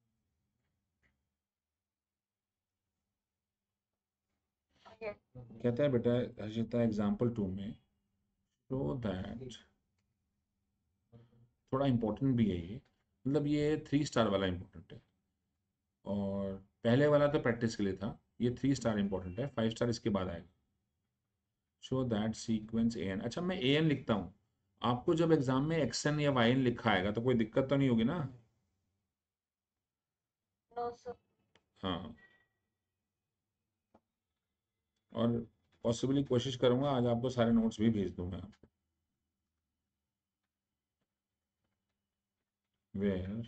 Yes. कहता है बेटा हर्षिता एग्जाम्पल 2 में शो दैट, थोड़ा इंपॉर्टेंट भी है ये, मतलब ये 3 स्टार वाला इंपॉर्टेंट है। और पहले वाला तो प्रैक्टिस के लिए था, ये 3 स्टार इंपॉर्टेंट है, 5 स्टार इसके बाद आएगा। Show that sequence A N. अच्छा मैं ए एन लिखता हूँ, आपको जब एग्जाम में एक्स एन या वाई एन लिखा आएगा तो कोई दिक्कत तो नहीं होगी ना? No sir. हाँ, और पॉसिबली कोशिश करूंगा आज आपको सारे नोट्स भी भेज दूंगा। वेयर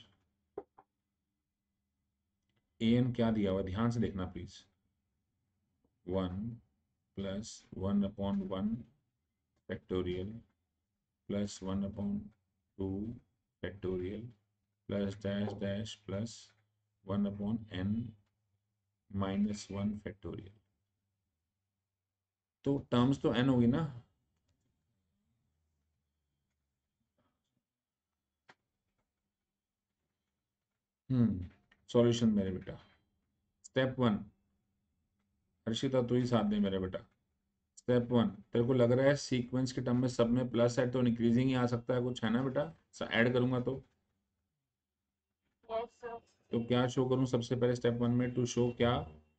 ए एन क्या दिया हुआ ध्यान से देखना please. 1 plus 1/1 factorial plus 1/2 factorial plus dash dash plus 1/n -1 factorial. तो टर्म्स तो n होगी ना? सॉल्यूशन मेरे बेटा, स्टेप 1, हर्षिता तू ही साथ दे मेरे बेटा। स्टेप 1, तेरे को लग रहा है सीक्वेंस के टर्म में सब में प्लस है तो इंक्रीजिंग ही आ सकता है, कुछ है ना बेटा? ऐड करूंगा तो यस सर। तो क्या शो करूं सबसे पहले स्टेप 1 में? टू शो क्या?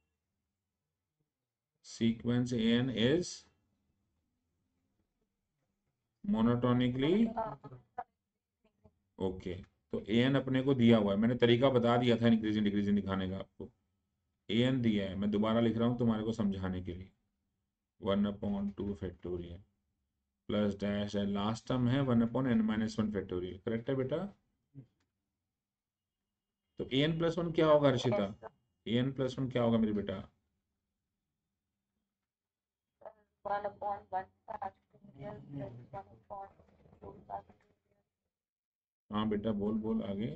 Sequence A N is monotonically okay. तो ए एन अपने को दिया हुआ है, मैंने तरीका बता दिया था इंक्रीजिंग डिक्रीजिंग दिखाने का आपको। ए एन दिया है, मैं दोबारा लिख रहा हूँ तुम्हारे को समझाने के लिए। 1/2 फैक्टोरियल प्लस डैश है, लास्ट टर्म है 1/n-1 फैक्टोरियल, करेक्ट है बेटा? तो ए एन प्लस वन क्या होगा Harshita? Yes sir. A N plus one क्या होगा मेरे बेटा? 1/1 फैक्टोरियल प्लस 1/2 फैक्टोरियल हाँ बेटा बोल बोल आगे।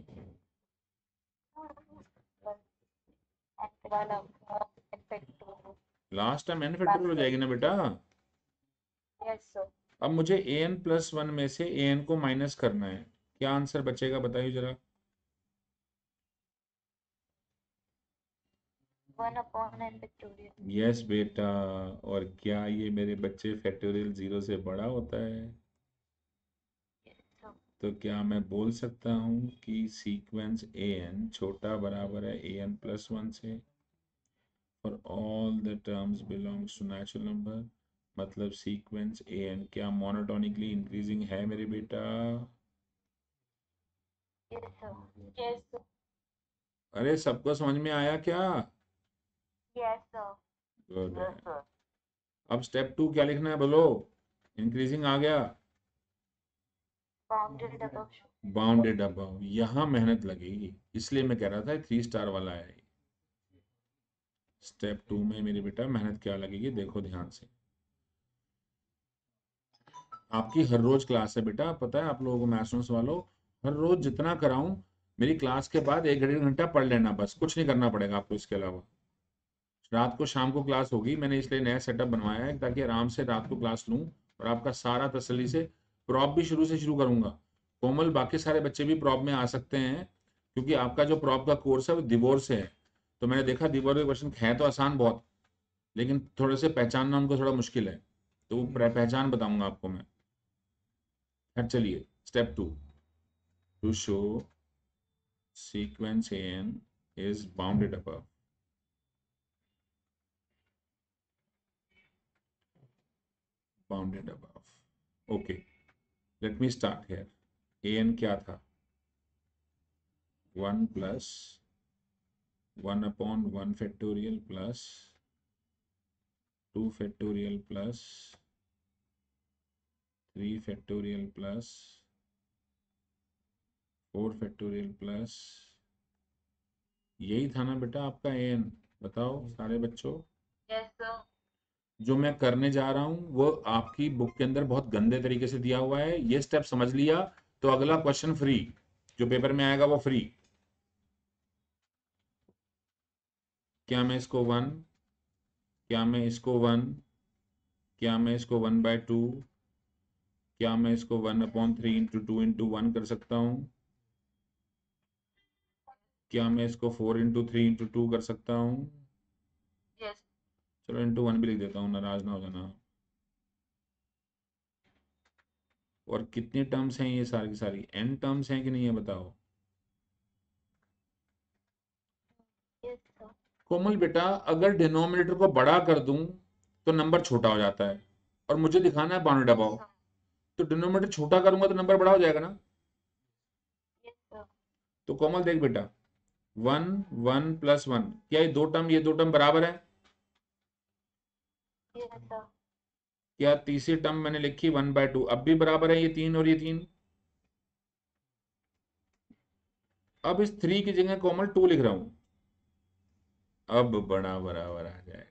प्लस एन वाला factorial. Last time N factorial हो जाएगी ना बेटा? Yes sir. अब मुझे ए एन प्लस वन में से ए एन को माइनस करना है, क्या आंसर बचेगा बताइए जरा? 1/n factorial. यस बेटा। और क्या ये मेरे बच्चे फैक्टोरियल 0 से बड़ा होता है? Yes sir. तो क्या मैं बोल सकता हूँ कि सीक्वेंस ए एन छोटा बराबर है ए एन प्लस वन से for all the terms belongs to natural number? मतलब सीक्वेंस ए एन क्या मोनोटोनिकली इंक्रीजिंग है मेरे बेटा? Yes sir. Yes sir. अरे सबको समझ में आया क्या? Yes sir. गुड है। Yes sir. अब स्टेप 2 क्या लिखना है बोलो? इंक्रीजिंग आ गया, बाउंडेड अबव। बाउंडेड अबव, यहां मेहनत लगेगी, इसलिए मैं कह रहा था 3 स्टार वाला है। स्टेप 2 में मेरे बेटा मेहनत क्या लगेगी देखो ध्यान से। आपकी हर रोज क्लास है बेटा, पता है आप लोगों को मैथ्स वालों, हर रोज जितना कराऊं, मेरी क्लास के बाद 1 घंटा पढ़ लेना, बस कुछ नहीं करना पड़ेगा आपको इसके अलावा। रात को शाम को क्लास होगी, मैंने इसलिए नया सेटअप बनवाया है ताकि आराम से रात को क्लास लूं और आपका सारा तसल्ली से। प्रॉप भी शुरू से शुरू करूंगा, कोमल बाकी सारे बच्चे भी प्रॉप में आ सकते हैं, क्योंकि आपका जो प्रॉप का कोर्स है वो दिवोर से है। तो मैंने देखा दिवोर के क्वेश्चन है तो आसान बहुत, लेकिन थोड़े से पहचानना उनको थोड़ा मुश्किल है, तो वो पहचान बताऊंगा आपको मैं। खैर चलिए, step 2, to show sequence A N is bounded above. Bounded above, okay, let me start here. A N क्या था? 1 plus 1/1 factorial plus 2 factorial plus 3 factorial plus 4 factorial plus, यही था ना बेटा आपका ए एन? बताओ सारे बच्चों। Yes sir. जो मैं करने जा रहा हूं वो आपकी बुक के अंदर बहुत गंदे तरीके से दिया हुआ है, ये स्टेप समझ लिया तो अगला क्वेश्चन फ्री, जो पेपर में आएगा वो फ्री। क्या मैं इसको 1, क्या मैं इसको 1, क्या मैं इसको 1/2, क्या मैं इसको 1/3 इंटू 2/1 कर सकता हूँ? क्या मैं इसको 4/3 इंटू 2 कर सकता हूँ? यस। चलो इंटू 1 भी लिख देता हूँ, नाराज ना हो जाना। और कितनी टर्म्स हैं ये सारी की सारी? n टर्म्स हैं कि नहीं है बताओ? कोमल बेटा अगर डिनोमिनेटर को बड़ा कर दूं तो नंबर छोटा हो जाता है, और मुझे दिखाना है बाउंडेड अबाउ, sir. तो डिनोमिनेटर छोटा करूंगा तो नंबर बड़ा हो जाएगा ना। Yes, sir. तो कोमल देख बेटा, 1 1 + 1, क्या ये दो टर्म बराबर है? Yes, sir. क्या तीसरी टर्म मैंने लिखी 1/2, अब भी बराबर है ये 3 और ये 3। अब इस 3 की जगह कोमल 2 लिख रहा हूं, अब बड़ा बराबर आ जाएगा।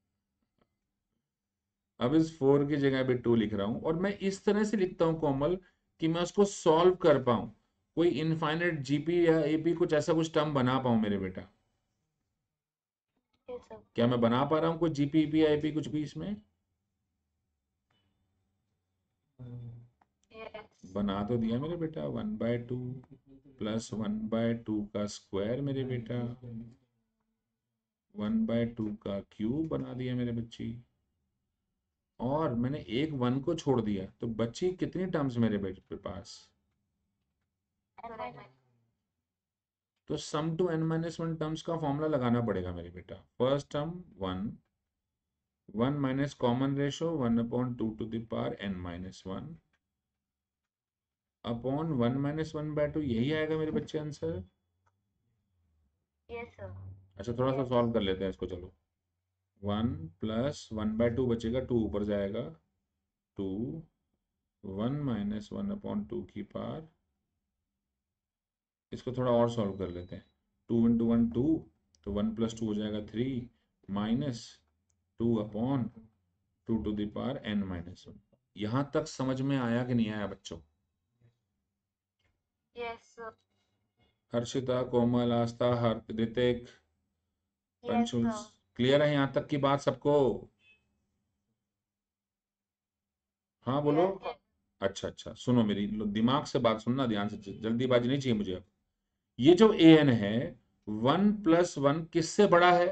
अब इस 4 की जगह भी 2 लिख रहा हूं, और मैं इस तरह से लिखता हूं कोमल कि मैं उसको सॉल्व कर पाऊं, कोई इनफाइनाइट जीपी या एपी कुछ ऐसा कुछ टर्म बना पाऊं मेरे बेटा। Yes, sir. क्या मैं बना पा रहा हूं कोई जीपी ईपी या एपी कुछ भी इसमें? Yes. बना तो दिया मेरे बेटा, 1/2 + 1/2 का स्क्वायर मेरे बेटा, 1/2 का क्यूब बना दिया मेरे बच्ची, और मैंने एक 1 को छोड़ दिया, तो बच्ची कितनी टर्म्स मेरे बेटे पास? And तो सम टू n-1 टर्म्स का फॉर्मूला लगाना पड़ेगा मेरे बेटा। First term 1, 1 minus common ratio 1/2 n-1 upon 1 - 1/2, यही आएगा मेरे बच्चे आंसर। yes, sir. अच्छा थोड़ा सा सॉल्व कर लेते हैं इसको, चलो। 1 + 1/2 बचेगा, 2 ऊपर जाएगा, 2 1 - 1/2 की पावर, इसको थोड़ा और सॉल्व कर लेते हैं। 2 × 1 2, तो 1 + 2 हो जाएगा 3 माइनस 2/2 n-1। यहां तक समझ में आया कि नहीं आया बच्चों? Yes, sir. Harshita, Komal, Aastha, Hrithik, Yes, Panchul, sir. Clear है यहाँ तक की बात सबको? हाँ बोलो। Yes, sir. अच्छा अच्छा, सुनो मेरी दिमाग से बात सुनना ध्यान से, जल्दीबाजी नहीं चाहिए मुझे। अब ये जो an है, 1 + 1 किससे बड़ा है?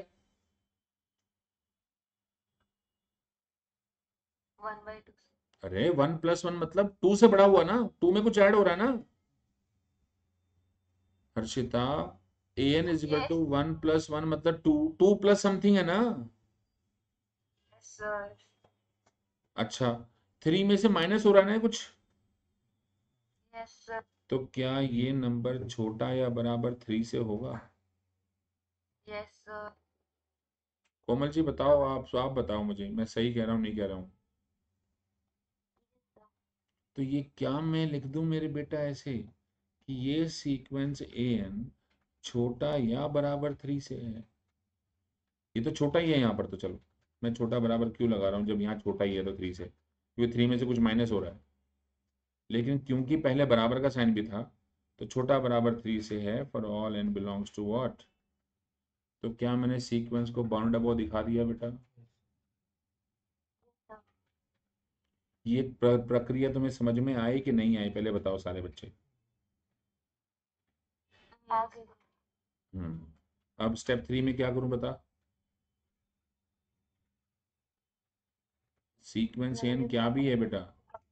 1/2. अरे 1 + 1 मतलब 2 से बड़ा हुआ ना, 2 में कुछ ऐड हो रहा है ना हर्षिता। an = Yes, 1 + 1 मतलब 2, 2 प्लस समथिंग है ना। sir. अच्छा, 3 में से माइनस हो रहा है ना कुछ, Yes, sir. तो क्या ये नंबर छोटा या बराबर 3 से होगा? Yes, sir. कोमल जी बताओ, आप बताओ मुझे, मैं सही कह रहा हूँ नहीं कह रहा हूँ? तो ये क्या मैं लिख दूं मेरे बेटा ऐसे कि ये सीक्वेंस an छोटा या बराबर 3 से है? ये तो छोटा ही है यहाँ पर, तो चलो मैं छोटा बराबर क्यों लगा रहा हूँ जब यहाँ छोटा ही है तो 3 से, क्योंकि 3 में से कुछ माइनस हो रहा है। लेकिन क्योंकि पहले बराबर का साइन भी था, तो छोटा बराबर 3 से है for all n belongs to what. तो क्या मैंने सीक्वेंस को बाउंड अबव दिखा दिया बेटा? ये प्रक्रिया तुम्हें समझ में आई कि नहीं आई, पहले बताओ सारे बच्चे। आगे. अब स्टेप 3 में क्या करूं बता? सीक्वेंस n क्या भी है बेटा?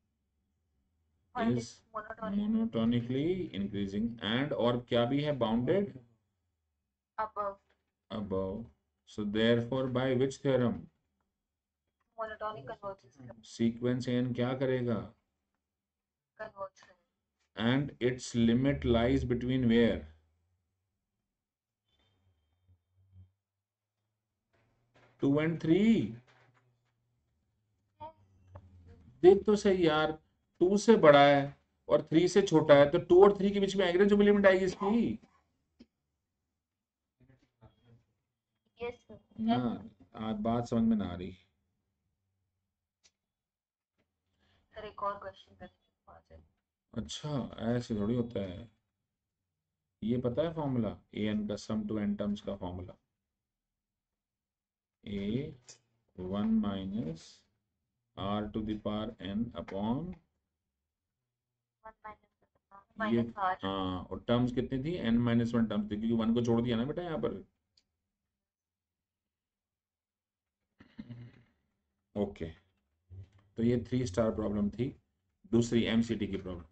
इज मोनोटोनिकली इंक्रीजिंग एंड, और क्या भी है? Bounded Above. above. So therefore by which theorem? Monotonic converges. सीक्वेंस n क्या करेगा? Converges. And its limit lies between where? 2 and 3. देख तो सही यार, 2 से बड़ा है और 3 से छोटा है, तो 2 और 3 के बीच में एग्रेज लिमिट आएगी इसकी Yes, sir. ना। आज बात समझ में ना आ रही। सर एक और क्वेश्चन करते हैं। अच्छा ऐसे थोड़ी होता है, ये पता है फॉर्मूला an का सम टू n टर्म्स का फॉर्मूला, a 1 - r⁴n अपॉन ये, माइनस आर. हाँ, और टर्म्स कितनी थी? n-1 टर्म्स थी, क्योंकि 1 को छोड़ दिया ना बेटा यहाँ पर। ओके, तो ये 3 स्टार प्रॉब्लम थी, दूसरी एमसीटी की प्रॉब्लम।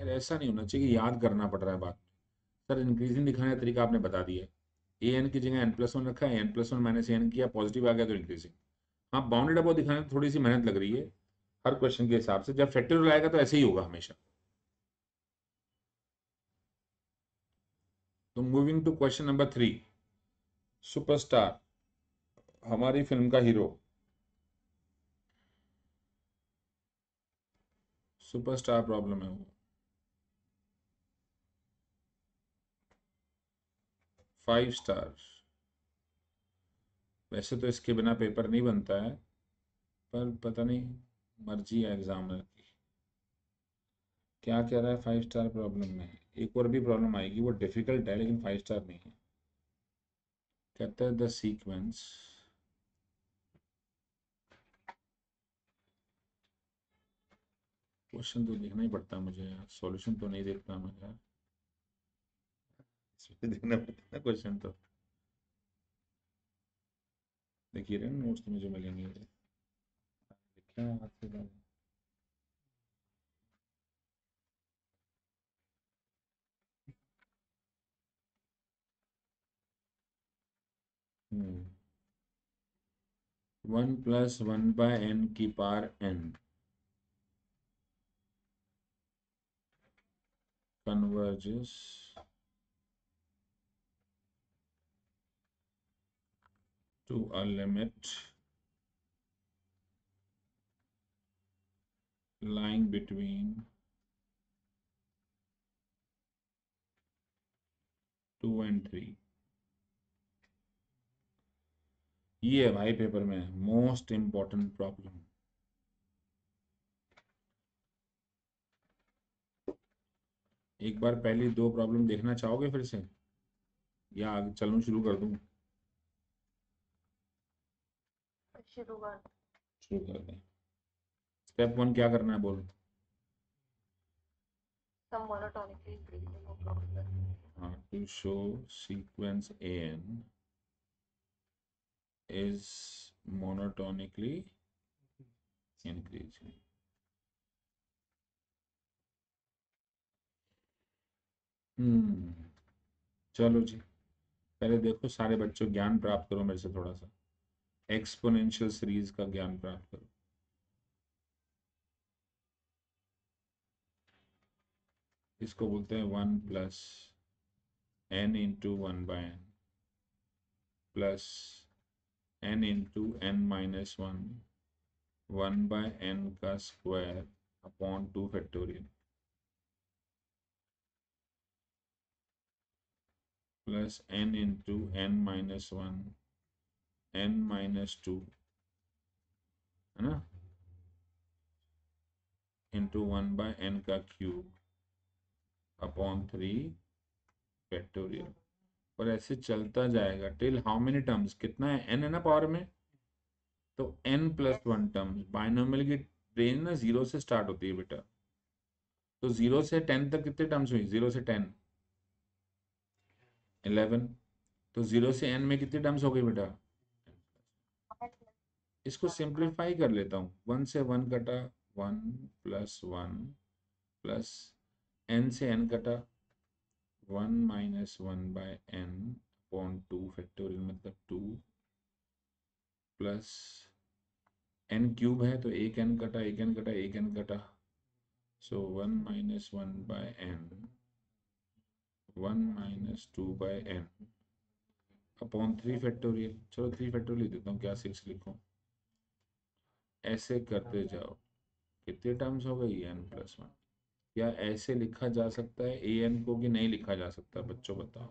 यार ऐसा नहीं होना चाहिए कि याद करना पड़ रहा है बात। सर इंक्रीजिंग दिखाने का तरीका आपने बता दिया, ए एन की जगह n+1 रखा है, n+1 माइनस एन किया, पॉजिटिव आ गया तो इंक्रीजिंग। हाँ बाउंडेड अबव दिखाने में थोड़ी सी मेहनत लग रही है हर क्वेश्चन के हिसाब से, जब फैक्टोरियल आएगा तो ऐसे ही होगा हमेशा। तो moving to question number 3, superstar, हमारी फिल्म का हीरो, सुपरस्टार प्रॉब्लम है वो। 5 स्टार। वैसे तो इसके बिना पेपर नहीं बनता है, पर पता नहीं मर्जी है एग्जामिनर की। क्या कह रहा है 5 स्टार प्रॉब्लम में? एक और भी प्रॉब्लम आएगी, वो डिफिकल्ट है लेकिन 5 स्टार नहीं है। कहता है द सीक्वेंस क्वेश्चन तो देखना ही पड़ता है मुझे यार, सॉल्यूशन तो नहीं देखता मैं यार, इसमें देखना पड़ता है क्वेश्चन तो। देखिए रहे नोट्स में जो मिलेंगे क्या हाथ से डालें। हम्म 1+1/n converges to a limit lying between 2 and 3। ये है भाई पेपर में मोस्ट इंपॉर्टेंट प्रॉब्लम। एक बार पहली 2 प्रॉब्लम देखना चाहोगे फिर से, या आगे चलूं शुरू कर दूं? शुरू कर। शुरू कर दें। स्टेप 1 क्या करना है बोल। Some monotonically increasing of process. हाँ, to show sequence an is monotonically increasing। चलो जी, पहले देखो सारे बच्चों ज्ञान प्राप्त करो मेरे से, थोड़ा सा एक्सपोनेंशियल सीरीज का ज्ञान प्राप्त करो। इसको बोलते हैं 1+n×1/n प्लस n×n-1 1/n का square upon 2 factorial plus n×n-1 n-2 है ना, इंटू 1/n का क्यूब अपॉन 3 फैक्टोरियल। और ऐसे चलता जाएगा टिल हाउ मेनी टर्म्स, कितना है n है ना पावर में, तो n+1 टर्म्स। बाइनोमियल की रेंज ना 0 से स्टार्ट होती है बेटा, तो 0 से 10 तक कितने टर्म्स हुई, 0 से 10 11, तो 0 से n में कितने टर्म्स हो गई बेटा। इसको सिंप्लीफाई कर लेता हूँ, 1 से 1 कटा 1+1 प्लस n से n कटा 1-1/n अपॉन 2 फैक्टोरियल मतलब 2 प्लस n क्यूब है तो एक n कटा एक n कटा एक n कटा, सो 1-1/n 1-2/n अपॉन 3 फैक्टोरियल। चलो 3 फैक्टोरियल देता हूँ, क्या 6 लिखूँ, ऐसे करते जाओ कितने टर्म्स हो गई n+1। क्या ऐसे लिखा जा सकता है an को कि नहीं लिखा जा सकता, बच्चों बताओ।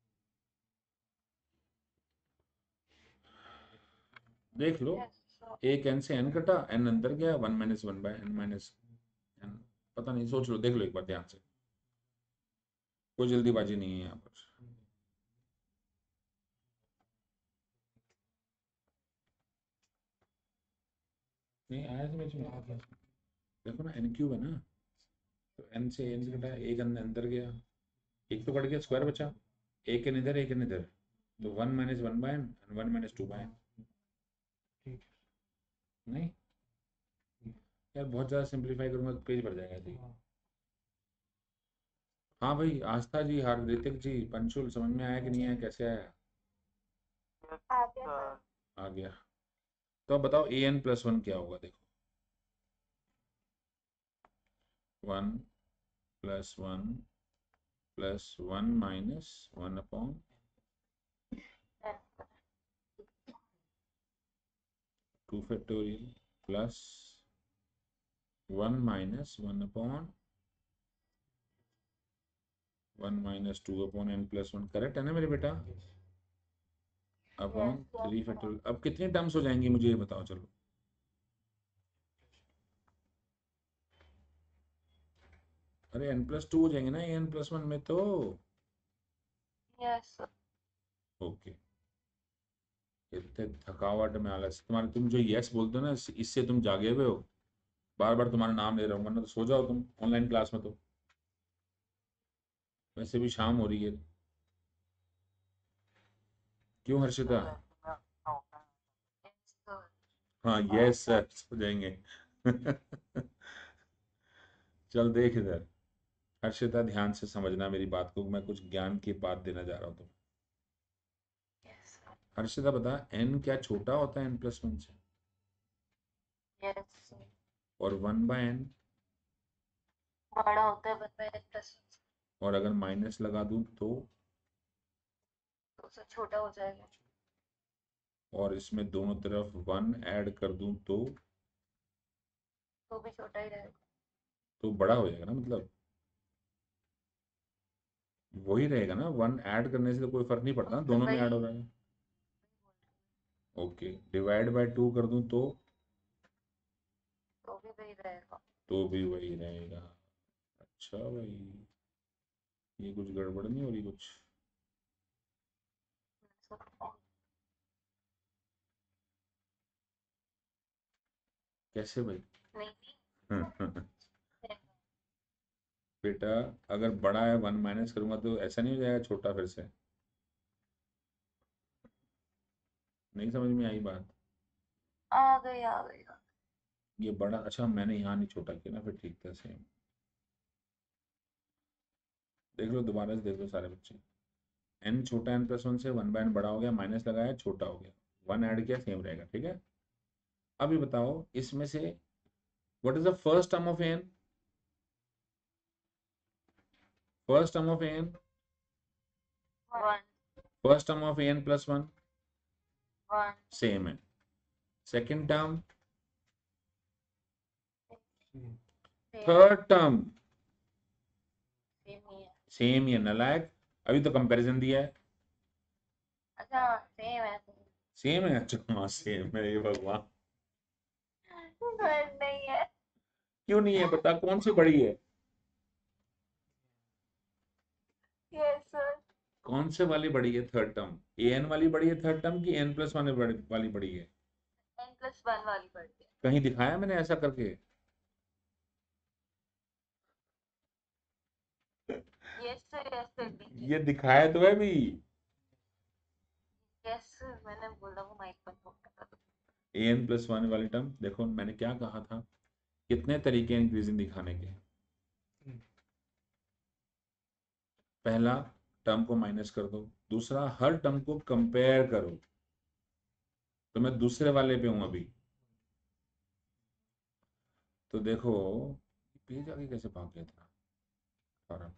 देख लो, Yes. So एक n से n कटा, n अंदर गया, 1-1/n-n, पता नहीं, सोच लो, देख लो एक बार ध्यान से, कोई जल्दीबाजी नहीं है यहाँ पर। नहीं आया समझ में, देखो ना n क्यूब है ना, तो n से कटा, एक अंदर गया, एक तो कट गया, स्क्वायर बचा, एक n इधर एक n इधर, तो 1-1/n 1-2/n। ठीक नहीं यार बहुत ज़्यादा सिंप्लीफाई करूंगा तो पेज भर जाएगा। ठीक है। हाँ भाई, आस्था जी, हार्दिक जी, पंचुल, समझ में आया कि नहीं आया, कैसे आया? आ गया सर। आ गया। तो अब बताओ an+1 क्या होगा? देखो, 1+1+1 minus 1/2 factorial plus 1 minus 1/1 minus 2/n+1। Correct है ना मेरे बेटा? Upon 3 factorial. अब कितनी टर्म्स हो जाएंगी मुझे ये बताओ, चलो। अरे n+2 हो जाएंगे ना an+1 में तो। Yes sir. ओके। इतने थकावट में आलस तुम्हारे, तुम जो यस बोलते हो ना, इससे तुम जागे हुए हो। बार बार तुम्हारा नाम ले रहा हूँ, वरना तो सो जाओ तुम ऑनलाइन क्लास में तो। वैसे भी शाम हो रही है। क्यों हर्षिता? Yes sir. हाँ यस सर, सो जाएंगे। चल देख इधर, हर्षिता ध्यान से समझना मेरी बात को, मैं कुछ ज्ञान की बात देना जा रहा हूँ तुम्हें। यस हर्षिता बता, n क्या छोटा होता है n+1 से? Yes sir. और 1/n? बड़ा होता है 1/n+1 और अगर माइनस लगा दूं तो? तो उससे छोटा हो जाएगा। और इसमें दोनों तरफ 1 ऐड कर दूं तो भी छोटा ही रहेगा। तो बड़ा हो जाएगा ना, मतलब वही रहेगा ना। 1 ऐड करने से तो कोई फर्क नहीं पड़ता ना, तो दोनों में ऐड वही हो रहा है। ओके, डिवाइड बाय 2 कर दूं तो? तो भी वही रहेगा। तो भी वही रहेगा। अच्छा भाई, ये कुछ गड़बड़ नहीं हो रही कुछ? कैसे भाई? नहीं बेटा, अगर बड़ा है 1 माइनस करूंगा तो ऐसा नहीं हो जाएगा छोटा फिर से? नहीं समझ में आई बात? आ गई आ गई। ये बड़ा, अच्छा मैंने यहाँ नहीं छोटा किया ना, फिर ठीक था सेम। देख लो दोबारा से, देख लो सारे बच्चे। n छोटा n+1 से, 1/n बड़ा हो गया, माइनस लगाया छोटा हो गया, 1 ऐड किया सेम रहेगा, ठीक है। अभी बताओ इसमें से what is the first term of n? First term of an, 1 first term of an+1 1 same है। Second term, third term same ही है। सेम ही है नलायक। अभी तो कंपैरिजन दिया है। अच्छा सेम है। सेम है? अच्छा हाँ सेम है, ये भगवान। थर्ड नहीं है। क्यों नहीं है? बता कौन सी बड़ी है? Yes sir. कौन से वाली बड़ी है थर्ड टर्म? an वाली बड़ी है थर्ड टर्म की n+1 वाली बड़ी है? n+1 वाली बढ़ती है। कहीं दिखाया मैंने ऐसा करके? Yes sir yes sir. ये दिखाया तो है भी। यस सर मैंने बोला वो माइक पर होगा। an+1 वाली टर्म देखो, मैंने क्या कहा था, कितने तरीके हैं इंक्रीजिंग दिखाने के। पहला, टर्म को माइनस कर दो। दूसरा, हर टर्म को कंपेयर करो। तो मैं दूसरे वाले पे हूं अभी। तो देखो, पेज आगे कैसे भाग गया था?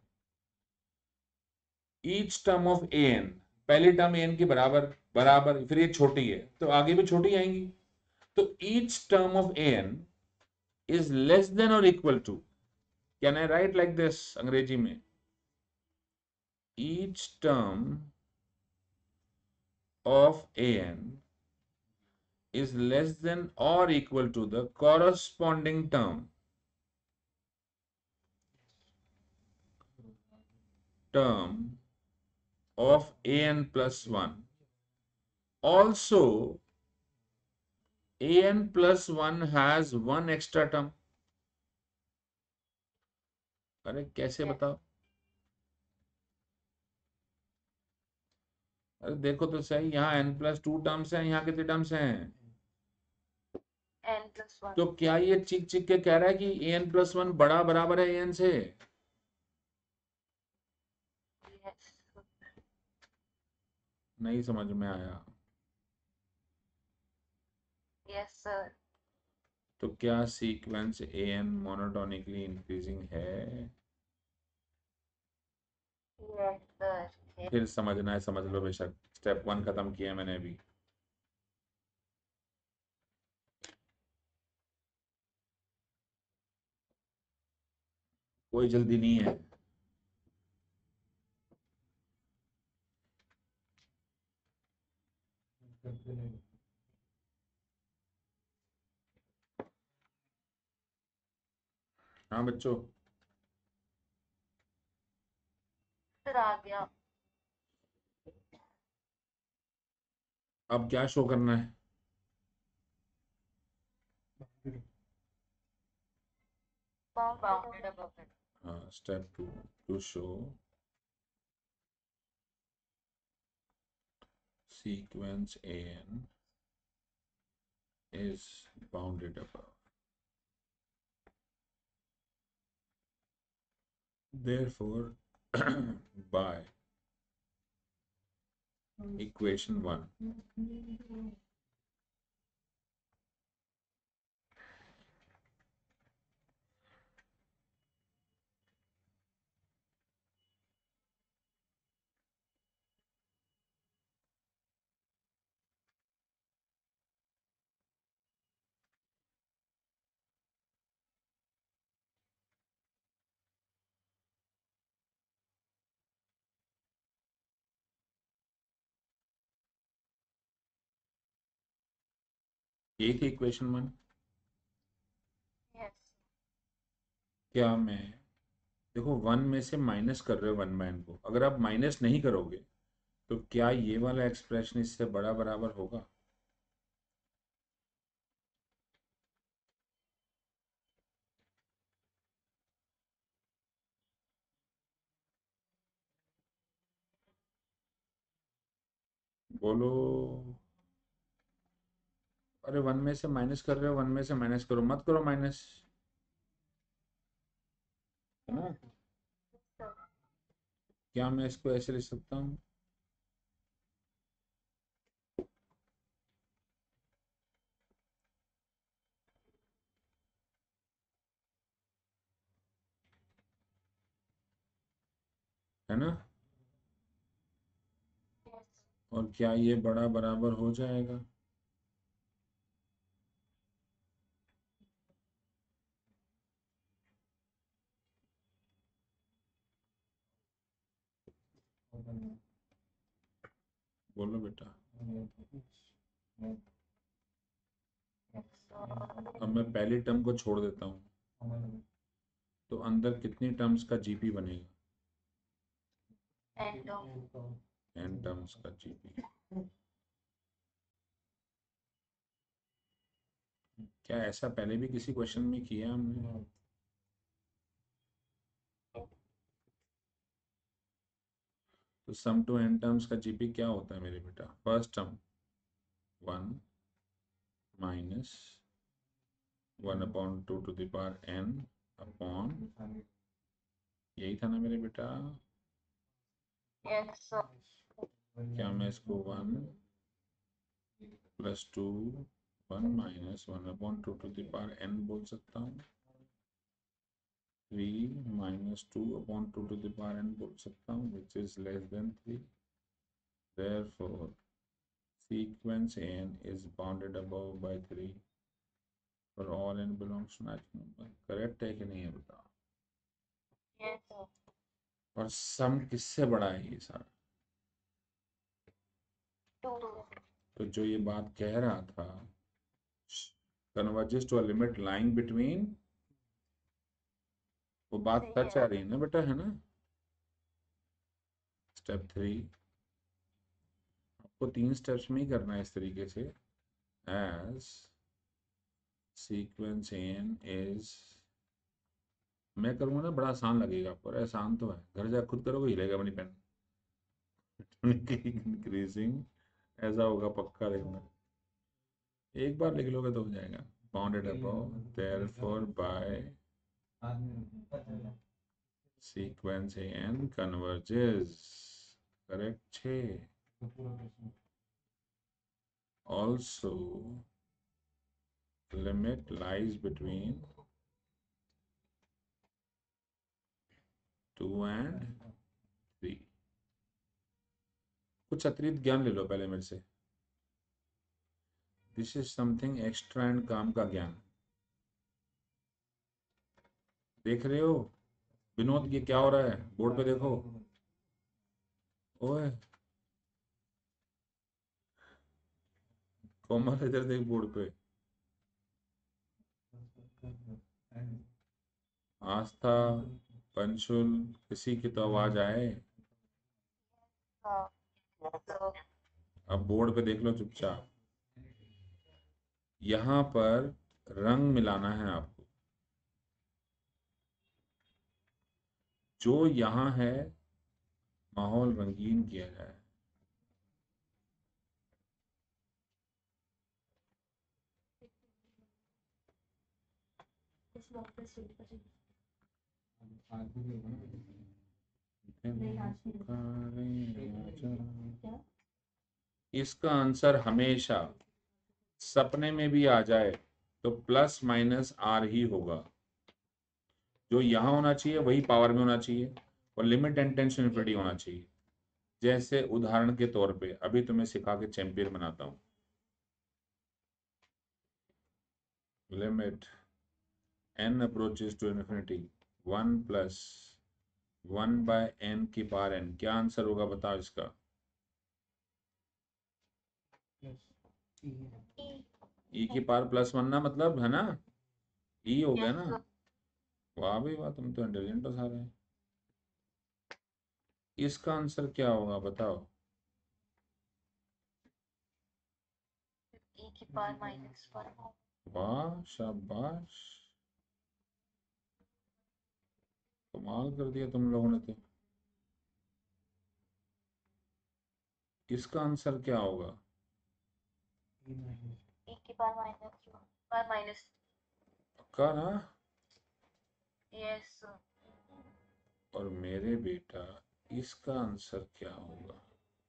ईच टर्म ऑफ an, पहली टर्म an की बराबर बराबर, फिर ये छोटी है तो आगे भी छोटी आएंगी। तो each term of an is less than or equal to, can I write like this अंग्रेजी में? Each term of an is less than or equal to the corresponding term of an+1. Also, an+1 has one extra term. अरे कैसे बताओ? अरे देखो तो सही, यहाँ n+2 टर्म्स हैं, यहाँ कितने टर्म्स हैं? n+1 तो क्या ये चिक चिक के कह रहा है कि an+1 बड़ा बराबर है an से? Yes. नहीं समझ में आया? Yes, sir. तो क्या सीक्वेंस an मोनोटोनिकली इंक्रीजिंग है? Yes, sir. Yes. फिर समझना है समझ लो बेशक, स्टेप 1 खत्म किया मैंने अभी। कोई जल्दी नहीं है। हाँ बच्चों, सर आ गया। अब क्या शो करना है? Bounded above it. हाँ, step 2 to show sequence an is bounded above. Therefore, by equation 1, यही थी इक्वेशन 1। Yes. क्या मैं, देखो 1 में से माइनस कर रहे हो 1 बाय n को, अगर आप माइनस नहीं करोगे तो क्या ये वाला एक्सप्रेशन इससे बड़ा बराबर होगा? बोलो। अरे 1 में से माइनस कर रहे हो, 1 में से माइनस करो, मत करो माइनस, है ना? Sir. क्या मैं इसको ऐसे लिख सकता हूँ? है ना? Yes. और क्या ये बड़ा बराबर हो जाएगा? बोलो बेटा। Yes, sir. अब मैं पहली टर्म को छोड़ देता हूँ, तो अंदर कितनी टर्म्स का जीपी बनेगा? End of. n टर्म्स का जीपी। क्या ऐसा पहले भी किसी क्वेश्चन में किया हमने? तो सम टू n टर्म्स का जीपी क्या होता है मेरे बेटा? First term 1 minus 1/2 to the power n upon, यही था ना मेरे बेटा? Yes, sir. क्या मैं इसको 1 + 2 1 minus 1/2 to the power n बोल सकता हूँ? 3 minus 2/2 to the power n बोल सकता हूँ, which is less than 3। Therefore, sequence n is bounded above by 3 for all n belongs to natural number। Correct है कि नहीं है बताओ? Yes, sir. और सम किससे बड़ा है ये सारा? 2. तो जो ये बात कह रहा था, converges to a limit lying between, वो बात सही सच है। आ रही है ना बेटा, है ना? स्टेप 3 आपको 3 स्टेप्स में ही करना है इस तरीके से। एज सीक्वेंस एन इज, मैं करूँगा ना बड़ा आसान लगेगा आपको, अरे आसान तो है, घर जा खुद करोगे हिलेगा अपनी पेन। इंक्रीजिंग ऐसा होगा पक्का, देखना एक बार लिख लोगे तो हो जाएगा। Bounded above therefore by sequence A n converges, correct 6। Also limit lies between 2 and 3। कुछ अतिरिक्त ज्ञान ले लो पहले मेरे से। This is something extra and काम का ज्ञान। देख रहे हो विनोद, ये क्या हो रहा है? बोर्ड पे देखो। ओए कोमल, इधर देख बोर्ड पे। आस्था, पंशुल, किसी की तो आवाज आए। So, अब बोर्ड पे देख लो चुपचाप। यहाँ पर रंग मिलाना है आपको। जो यहाँ है माहौल रंगीन किया जाए। इसका आंसर हमेशा सपने में भी आ जाए तो प्लस माइनस आर ही होगा। जो यहाँ होना चाहिए वही पावर में होना चाहिए, और लिमिट एंड टेंशन इन्फिनिटी होना चाहिए। जैसे उदाहरण के तौर पे अभी तुम्हें सिखा के चैंपियन बनाता हूँ। Limit n approaches to infinity 1 plus 1 by n की पावर n। क्या आंसर होगा बताओ इसका? e की पावर प्लस 1 ना, मतलब है ना, e हो गया yes, ना। sir. वाह भाई वाह, तुम तो इंटेलिजेंट हो सारे। इसका आंसर क्या होगा बताओ? E की पावर -1। वाह शाबाश, कमाल कर दिया तुम लोगों ने तो। इसका आंसर क्या होगा? E की पावर -1। पक्का ना? yes, sir. और मेरे बेटा इसका आंसर क्या होगा?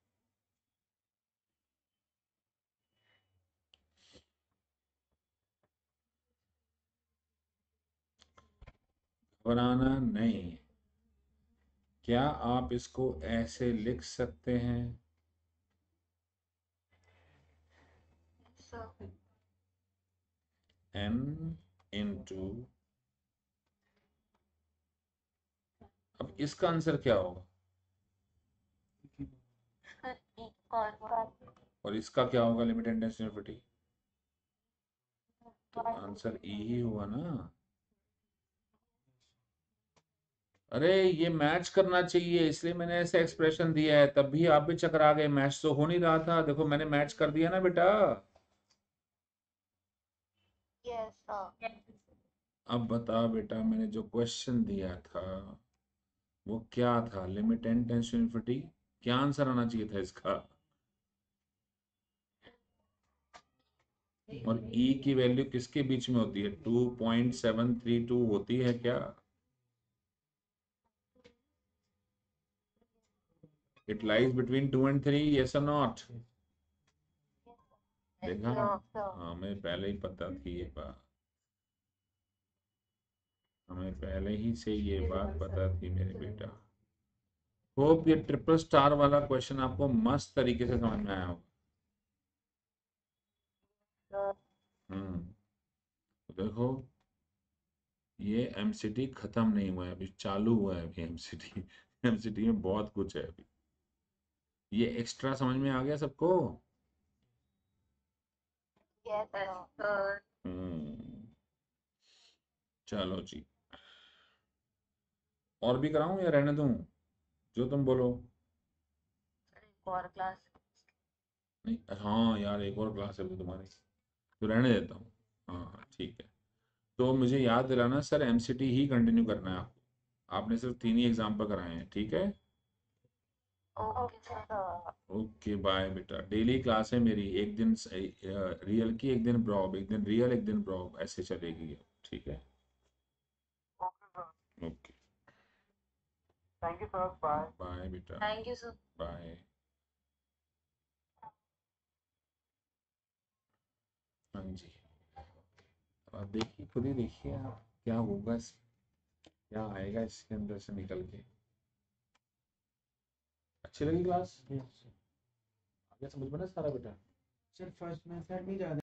घबराना नहीं। क्या आप इसको ऐसे लिख सकते हैं? So, n इंटू, अब इसका आंसर क्या होगा? E की पावर और इसका क्या होगा लिमिट एंड इन्फिनिटी? तो आंसर ई ही हुआ ना। अरे ये मैच करना चाहिए, इसलिए मैंने ऐसे एक्सप्रेशन दिया है, तब भी आप भी चकरा गए। मैच तो हो नहीं रहा था, देखो मैंने मैच कर दिया ना बेटा। yes, sir. अब बता बेटा, मैंने जो क्वेश्चन दिया था वो क्या था? Limit n tends to infinity. क्या आंसर आना चाहिए था इसका? और ई की वैल्यू किसके बीच में होती है? 2.732 होती है क्या? It lies between 2 and 3, yes or not? देखा, हमें पहले ही पता थी ये बात, हमें पहले ही से ये बात पता थी मेरे बेटा। होप ये ट्रिपल स्टार वाला क्वेश्चन आपको मस्त तरीके से समझ में आया होगा। तो देखो ये एमसीटी खत्म नहीं हुआ है, अभी चालू हुआ है अभी एमसीटी। एमसीटी में बहुत कुछ है अभी। ये एक्स्ट्रा समझ में आ गया सबको? yes, sir. चलो जी, और भी कराऊं या रहने दूं? जो तुम बोलो। और क्लास नहीं, हाँ यार एक और क्लास है अभी तुम्हारी, तो रहने देता हूँ। हाँ हाँ ठीक है। तो मुझे याद दिलाना सर, एमसीटी ही कंटिन्यू करना है आपको। आपने सिर्फ 3 ही एग्जाम्पल कराए हैं, ठीक है? Okay sir. ओके बाय बेटा। डेली क्लास है मेरी, एक दिन रियल की, एक दिन ब्रॉब, एक दिन रियल, एक दिन ब्रॉब, ऐसे चलेगी, ठीक है? Okay. Thank you sir, bye. Bye बेटा, थैंक यू सर। बाय। हाँ जी, अब देखिए, खुद ही देखिए आप क्या होगा, क्या आएगा इसके अंदर से निकल के। अच्छी लगी क्लास? आगे समझ में ना सारा बेटा? सर फर्स्ट मेथड नहीं जा